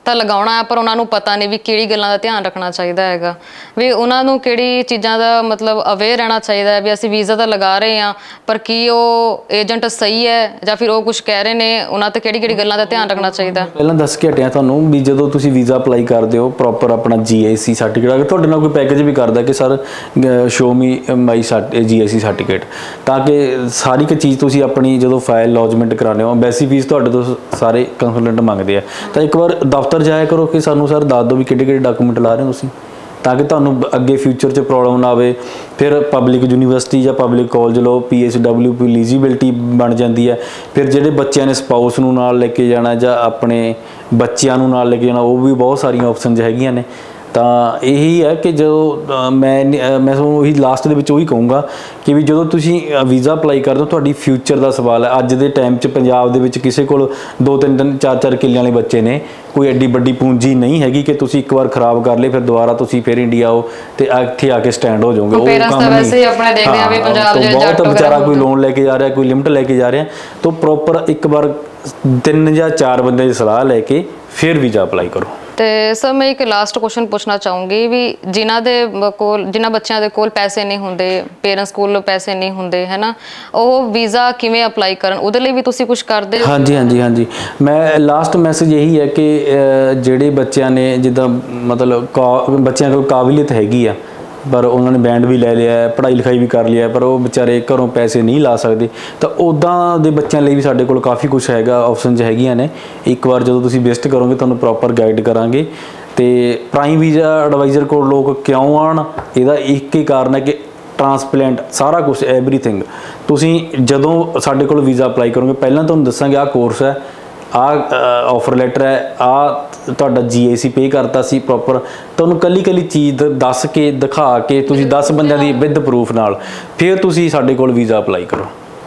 ਤਾਂ ਲਗਾਉਣਾ ਹੈ, ਪਰ ਉਹਨਾਂ ਨੂੰ ਪਤਾ ਨਹੀਂ ਵੀ ਕਿਹੜੀ ਗੱਲਾਂ ਦਾ ਧਿਆਨ ਰੱਖਣਾ ਚਾਹੀਦਾ ਹੈਗਾ, ਵੀ ਉਹਨਾਂ ਨੂੰ ਕਿਹੜੀ ਚੀਜ਼ਾਂ ਦਾ ਮਤਲਬ ਅਵੇਅਰ ਰਹਿਣਾ ਚਾਹੀਦਾ ਹੈ ਵੀ ਅਸੀਂ ਵੀਜ਼ਾ ਤਾਂ ਲਗਾ ਰਹੇ ਹਾਂ, ਪਰ ਕੀ ਉਹ ਏਜੰਟ ਸਹੀ ਹੈ ਜਾਂ ਫਿਰ ਉਹ ਕੁਝ ਕਹਿ ਰਹੇ ਨੇ, ਉਹਨਾਂ ਤੇ ਕਿਹੜੀ ਗੱਲਾਂ ਦਾ ਧਿਆਨ ਰੱਖਣਾ ਚਾਹੀਦਾ। ਪਹਿਲਾਂ ਦੱਸ ਕੇ ਹਟਿਆ ਤੁਹਾਨੂੰ ਵੀ ਜਦੋਂ ਤੁਸੀਂ ਵੀਜ਼ਾ ਅਪਲਾਈ ਕਰਦੇ ਹੋ ਪ੍ਰੋਪਰ ਆਪਣਾ GIC ਸਰਟੀਫਿਕੇਟ, ਅਗਰ ਤੁਹਾਡੇ ਨਾਲ ਕੋਈ ਪੈਕੇਜ ਵੀ ਕਰਦਾ ਕਿ sir show me my GIC certificate, ਤਾਂ ਕਿ ਸਾਰੀ ਇੱਕ ਚੀਜ਼ ਤੁਸੀਂ ਆਪਣੀ ਜਦੋਂ ਫਾਈਲ ਲੌਜਮੈਂਟ ਕਰਾਉਂਦੇ ਹੋ ਐਮਬੈਸੀ ਫੀਸ ਤੁਹਾਡੇ ਤੋਂ ਸਾਰੇ ਕੰਸਲਟੈਂਟ ਮੰਗਦੇ ਆ, ਤਾਂ ਇੱਕ ਵਾਰ ਦਫ਼ਤਰ ਜਾਇਆ ਕਰੋ ਕਿ ਸਾਨੂੰ ਸਰ ਦੱਸ ਦਿਓ ਵੀ ਕਿਹੜੇ ਡਾਕੂਮੈਂਟ ਲਾ ਰਹੇ ਹੋ ਤੁਸੀਂ, ਤਾਂ ਕਿ ਤੁਹਾਨੂੰ ਅੱਗੇ ਫਿਊਚਰ 'ਚ ਪ੍ਰੋਬਲਮ ਨਾ ਆਵੇ। ਫਿਰ ਪਬਲਿਕ ਯੂਨੀਵਰਸਿਟੀ ਜਾਂ ਪਬਲਿਕ ਕਾਲਜ ਲਓ, PSWP ਐਲੀਜੀਬਿਲਟੀ ਬਣ ਜਾਂਦੀ ਹੈ। ਫਿਰ ਜਿਹੜੇ ਬੱਚਿਆਂ ਨੇ ਸਪਾਊਸ ਨੂੰ ਨਾਲ ਲੈ ਕੇ ਜਾਣਾ ਜਾਂ ਆਪਣੇ ਬੱਚਿਆਂ ਨੂੰ ਨਾਲ ਲੈ ਕੇ ਜਾਣਾ, ਉਹ ਵੀ ਬਹੁਤ ਸਾਰੀਆਂ ਆਪਸ਼ਨਸ ਹੈਗੀਆਂ ਨੇ। ਤਾਂ ਇਹੀ ਹੈ ਕਿ ਜਦੋਂ ਮੈਂ ਤੁਹਾਨੂੰ ਉਹੀ ਲਾਸਟ ਦੇ ਵਿੱਚ ਉਹੀ ਕਹੂੰਗਾ ਕਿ ਵੀ ਜਦੋਂ ਤੁਸੀਂ ਵੀਜ਼ਾ ਅਪਲਾਈ ਕਰਦੇ ਹੋ ਤੁਹਾਡੀ ਫਿਊਚਰ ਦਾ ਸਵਾਲ ਹੈ। ਅੱਜ ਦੇ ਟਾਈਮ 'ਚ ਪੰਜਾਬ ਦੇ ਵਿੱਚ ਕਿਸੇ ਕੋਲ 2-3 4-4 ਕਿੱਲਿਆਂ ਵਾਲੇ ਬੱਚੇ ਨੇ, ਕੋਈ ਐਡੀ ਵੱਡੀ ਪੂੰਜੀ ਨਹੀਂ ਹੈਗੀ ਕਿ ਤੁਸੀਂ ਇੱਕ ਵਾਰ ਖਰਾਬ ਕਰ ਲਏ ਫਿਰ ਦੁਬਾਰਾ ਤੁਸੀਂ ਫਿਰ ਇੰਡੀਆ ਆਓ ਤੇ ਇੱਥੇ ਆ ਕੇ ਸਟੈਂਡ ਹੋ ਜਾਓਗੇ। ਉਹ ਕੰਮ ਨਹੀਂ, ਆਪਣੇ ਦੇਖਦੇ ਆ ਵੀ ਪੰਜਾਬ ਦੇ ਬਹੁਤ ਵਿਚਾਰਾ ਕੋਈ ਲੋਨ ਲੈ ਕੇ ਜਾ ਰਿਹਾ, ਕੋਈ ਲਿਮਟ ਲੈ ਕੇ ਜਾ ਰਿਹਾ, ਤਾਂ ਪ੍ਰੋਪਰ ਇੱਕ ਵਾਰ 3 ਜਾਂ 4 ਬੰਦੇ ਦੀ ਸਲਾਹ ਲੈ ਕੇ ਫਿਰ ਵੀਜ਼ਾ ਅਪਲਾਈ ਕਰੋ। ਤੇ ਸਰ ਮੈਂ ਇੱਕ ਲਾਸਟ ਕੁਐਸਚਨ ਪੁੱਛਣਾ ਚਾਹੂੰਗੀ ਵੀ ਜਿਨ੍ਹਾਂ ਬੱਚਿਆਂ ਦੇ ਕੋਲ ਪੈਸੇ ਨਹੀਂ ਹੁੰਦੇ, ਪੇਰੈਂਟਸ ਕੋਲ ਪੈਸੇ ਨਹੀਂ ਹੁੰਦੇ ਹੈ ਨਾ, ਉਹ ਵੀਜ਼ਾ ਕਿਵੇਂ ਅਪਲਾਈ ਕਰਨ, ਉਹਦੇ ਲਈ ਵੀ ਤੁਸੀਂ ਕੁਝ ਕਰਦੇ ਹੋ? ਹਾਂਜੀ ਮੈਂ ਲਾਸਟ ਮੈਸੇਜ ਇਹੀ ਹੈ ਕਿ ਜਿਹੜੇ ਬੱਚਿਆਂ ਨੇ ਜਿੱਦਾਂ ਮਤਲਬ ਬੱਚਿਆਂ ਕੋਲ ਕਾਬਲੀਅਤ ਹੈਗੀ ਆ ਪਰ ਉਹਨਾਂ ਨੇ ਬੈਂਡ ਵੀ ਲੈ ਲਿਆ, ਪੜ੍ਹਾਈ ਲਿਖਾਈ ਵੀ ਕਰ ਲਿਆ, ਪਰ ਉਹ ਵਿਚਾਰੇ ਘਰੋਂ ਪੈਸੇ ਨਹੀਂ ਲਾ ਸਕਦੇ, ਤਾਂ ਉੱਦਾਂ ਦੇ ਬੱਚਿਆਂ ਲਈ ਵੀ ਸਾਡੇ ਕੋਲ ਕਾਫੀ ਕੁਛ ਹੈਗਾ, ਆਪਸ਼ਨਸ ਹੈਗੀਆਂ ਨੇ। ਇੱਕ ਵਾਰ ਜਦੋਂ ਤੁਸੀਂ ਵਿਜ਼ਿਟ ਕਰੋਗੇ ਤੁਹਾਨੂੰ ਪ੍ਰੋਪਰ ਗਾਈਡ ਕਰਾਂਗੇ। ਤੇ ਪ੍ਰਾਈਮ ਵੀਜ਼ਾ ਐਡਵਾਈਜ਼ਰ ਕੋਲ ਲੋਕ ਕਿਉਂ ਆਉਣ, ਇਹਦਾ ਇੱਕ ਹੀ ਕਾਰਨ ਹੈ ਕਿ ਟਰਾਂਸਪਲੈਂਟ ਸਾਰਾ ਕੁਝ ਐਵਰੀਥਿੰਗ। ਤੁਸੀਂ ਜਦੋਂ ਸਾਡੇ ਕੋਲ ਵੀਜ਼ਾ ਅਪਲਾਈ ਕਰੋਗੇ ਪਹਿਲਾਂ ਤੁਹਾਨੂੰ ਦੱਸਾਂਗੇ ਆਹ ਕੋਰਸ ਹੈ, ਆਹ ਆਫਰ ਲੈਟਰ ਹੈ, ਆਹ ਤੁਹਾਡਾ GIC ਪੇ ਕਰਤਾ ਸੀ ਪ੍ਰੋਪਰ, ਤੁਹਾਨੂੰ ਕੱਲੀ ਚੀਜ਼ ਦੱਸ ਕੇ ਦਿਖਾ ਕੇ ਤੁਸੀਂ 10 ਬੰਦਿਆਂ ਦੀ ਵਿਦ ਪ੍ਰੂਫ ਨਾਲ ਫਿਰ ਤੁਸੀਂ ਸਾਡੇ ਕੋਲ ਵੀਜ਼ਾ ਅਪਲਾਈ ਕਰੋ।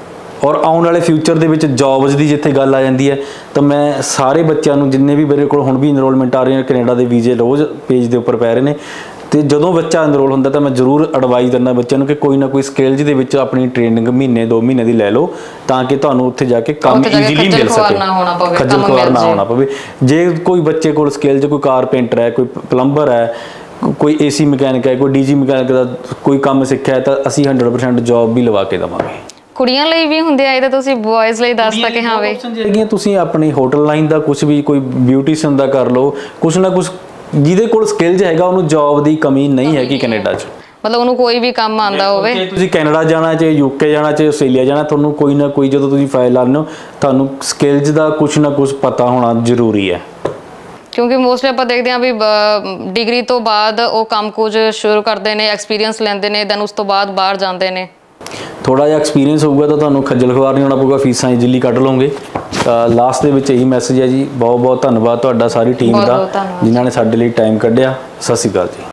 ਔਰ ਆਉਣ ਵਾਲੇ ਫਿਊਚਰ ਦੇ ਵਿੱਚ ਜੌਬਸ ਦੀ ਜਿੱਥੇ ਗੱਲ ਆ ਜਾਂਦੀ ਹੈ, ਤਾਂ ਮੈਂ ਸਾਰੇ ਬੱਚਿਆਂ ਨੂੰ ਜਿੰਨੇ ਵੀ ਮੇਰੇ ਕੋਲ ਹੁਣ ਵੀ ਇਨਰੋਲਮੈਂਟ ਆ ਰਹੇ ਨੇ, ਕੈਨੇਡਾ ਦੇ ਵੀਜ਼ੇ ਰੋਜ਼ ਪੇਜ ਦੇ ਉੱਪਰ ਪੈ ਰਹੇ ਨੇ, ਤੇ ਜਦੋਂ ਬੱਚਾ ਇਨਰੋਲ ਹੁੰਦਾ ਤਾਂ ਮੈਂ ਜ਼ਰੂਰ ਐਡਵਾਈਸ ਦਿੰਦਾ ਬੱਚਿਆਂ ਨੂੰ ਕਿ ਕੋਈ ਨਾ ਕੋਈ ਸਕਿੱਲਸ ਦੇ ਵਿੱਚ ਆਪਣੀ ਟ੍ਰੇਨਿੰਗ ਮਹੀਨੇ 2 ਮਹੀਨੇ ਦੀ ਲੈ ਲਓ, ਤਾਂ ਕਿ ਤੁਹਾਨੂੰ ਉੱਥੇ ਜਾ ਕੇ ਕੰਮ ਈਜ਼ੀਲੀ ਮਿਲ ਸਕੇ, ਖੱਜਲ ਖੁਆਰ ਨਾ ਹੋਣਾ ਪਵੇ। ਜੇ ਕੋਈ ਬੱਚੇ ਕੋਲ ਸਕਿੱਲ 'ਚ ਕੋਈ ਕਾਰਪੇਂਟਰ ਹੈ, ਕੋਈ ਪਲੰਬਰ ਹੈ, ਕੋਈ AC ਮਕੈਨਿਕ ਹੈ, ਕੋਈ DG ਮਕੈਨਿਕ ਦਾ ਕੋਈ ਕੰਮ ਸਿੱਖਿਆ ਤਾਂ ਅਸੀਂ 100% ਜੌਬ ਵੀ ਲਵਾ ਕੇ ਦੇਵਾਂਗੇ। ਕੁੜੀਆਂ ਲਈ ਵੀ ਹੁੰਦੇ ਆ ਇਹਦੇ, ਤੁਸੀਂ ਬॉयਜ਼ ਲਈ ਦੱਸ ਸਕੇ? ਹਾਂ ਵੇ ਹੈਗੀਆਂ, ਤੁਸੀਂ ਆਪਣੀ ਹੋਟਲ ਲਾਈਨ ਦਾ ਕੁਝ ਵੀ, ਕੋਈ ਬਿਊਟੀਸ਼ੀਅਨ ਦਾ ਕਰ ਲਓ, ਕੁਛ ਨਾ ਕੁਛ ਜਿਹਦੇ ਕੋਲ ਸਕਿੱਲਸ ਹੈਗਾ ਉਹਨੂੰ ਜੌਬ ਦੀ ਕਮੀ ਨਹੀਂ ਹੈਗੀ ਕੈਨੇਡਾ 'ਚ। ਮਤਲਬ ਉਹਨੂੰ ਕੋਈ ਵੀ ਕੰਮ ਆਉਂਦਾ ਹੋਵੇ। ਤੁਸੀਂ ਕੈਨੇਡਾ ਜਾਣਾ, ਚਾਹੇ UK ਜਾਣਾ, ਚਾਹੇ ਆਸਟ੍ਰੇਲੀਆ ਜਾਣਾ, ਤੁਹਾਨੂੰ ਕੋਈ ਨਾ ਕੋਈ ਜਦੋਂ ਤੁਸੀਂ ਫਾਈਲ ਲਾਉਂਦੇ ਹੋ ਤੁਹਾਨੂੰ ਸਕਿੱਲਸ ਦਾ ਕੁਛ ਨਾ ਕੁਛ ਪਤਾ ਹੋਣਾ ਜ਼ਰੂਰੀ ਹੈ। ਕਿਉਂਕਿ ਮੋਸਟਲੀ ਆਪਾਂ ਦੇਖਦੇ ਹਾਂ ਵੀ ਡਿਗਰੀ ਤੋਂ ਬਾਅਦ ਉਹ ਕੰਮ ਕੁਝ ਸ਼ੁਰੂ ਕਰਦੇ ਨੇ, ਐਕਸਪੀਰੀਅੰਸ ਲੈਂਦੇ ਨੇ, ਦੈਨ ਉਸ ਤੋਂ ਬਾਅਦ ਬਾਹਰ ਜਾਂਦੇ ਨੇ। ਥੋੜਾ ਜਿਹਾ ਐਕਸਪੀਰੀਅੰਸ ਹੋਊਗਾ ਤਾਂ ਤੁਹਾਨੂੰ ਖੱਜਲ ਖੁਆਰ ਨਹੀਂ ਹੋਣਾ ਪਊਗਾ, ਫੀਸਾਂ ਈਜ਼ੀਲੀ ਕੱਢ ਲਓਗੇ। ਤਾਂ ਲਾਸਟ ਦੇ ਵਿੱਚ ਇਹੀ ਮੈਸੇਜ ਹੈ ਜੀ। ਬਹੁਤ ਧੰਨਵਾਦ ਤੁਹਾਡਾ ਸਾਰੀ ਟੀਮ ਦਾ ਜਿਨ੍ਹਾਂ ਨੇ ਸਾਡੇ ਲਈ ਟਾਈਮ ਕੱਢਿਆ। ਸਤਿ ਸ਼੍ਰੀ ਅਕਾਲ ਜੀ।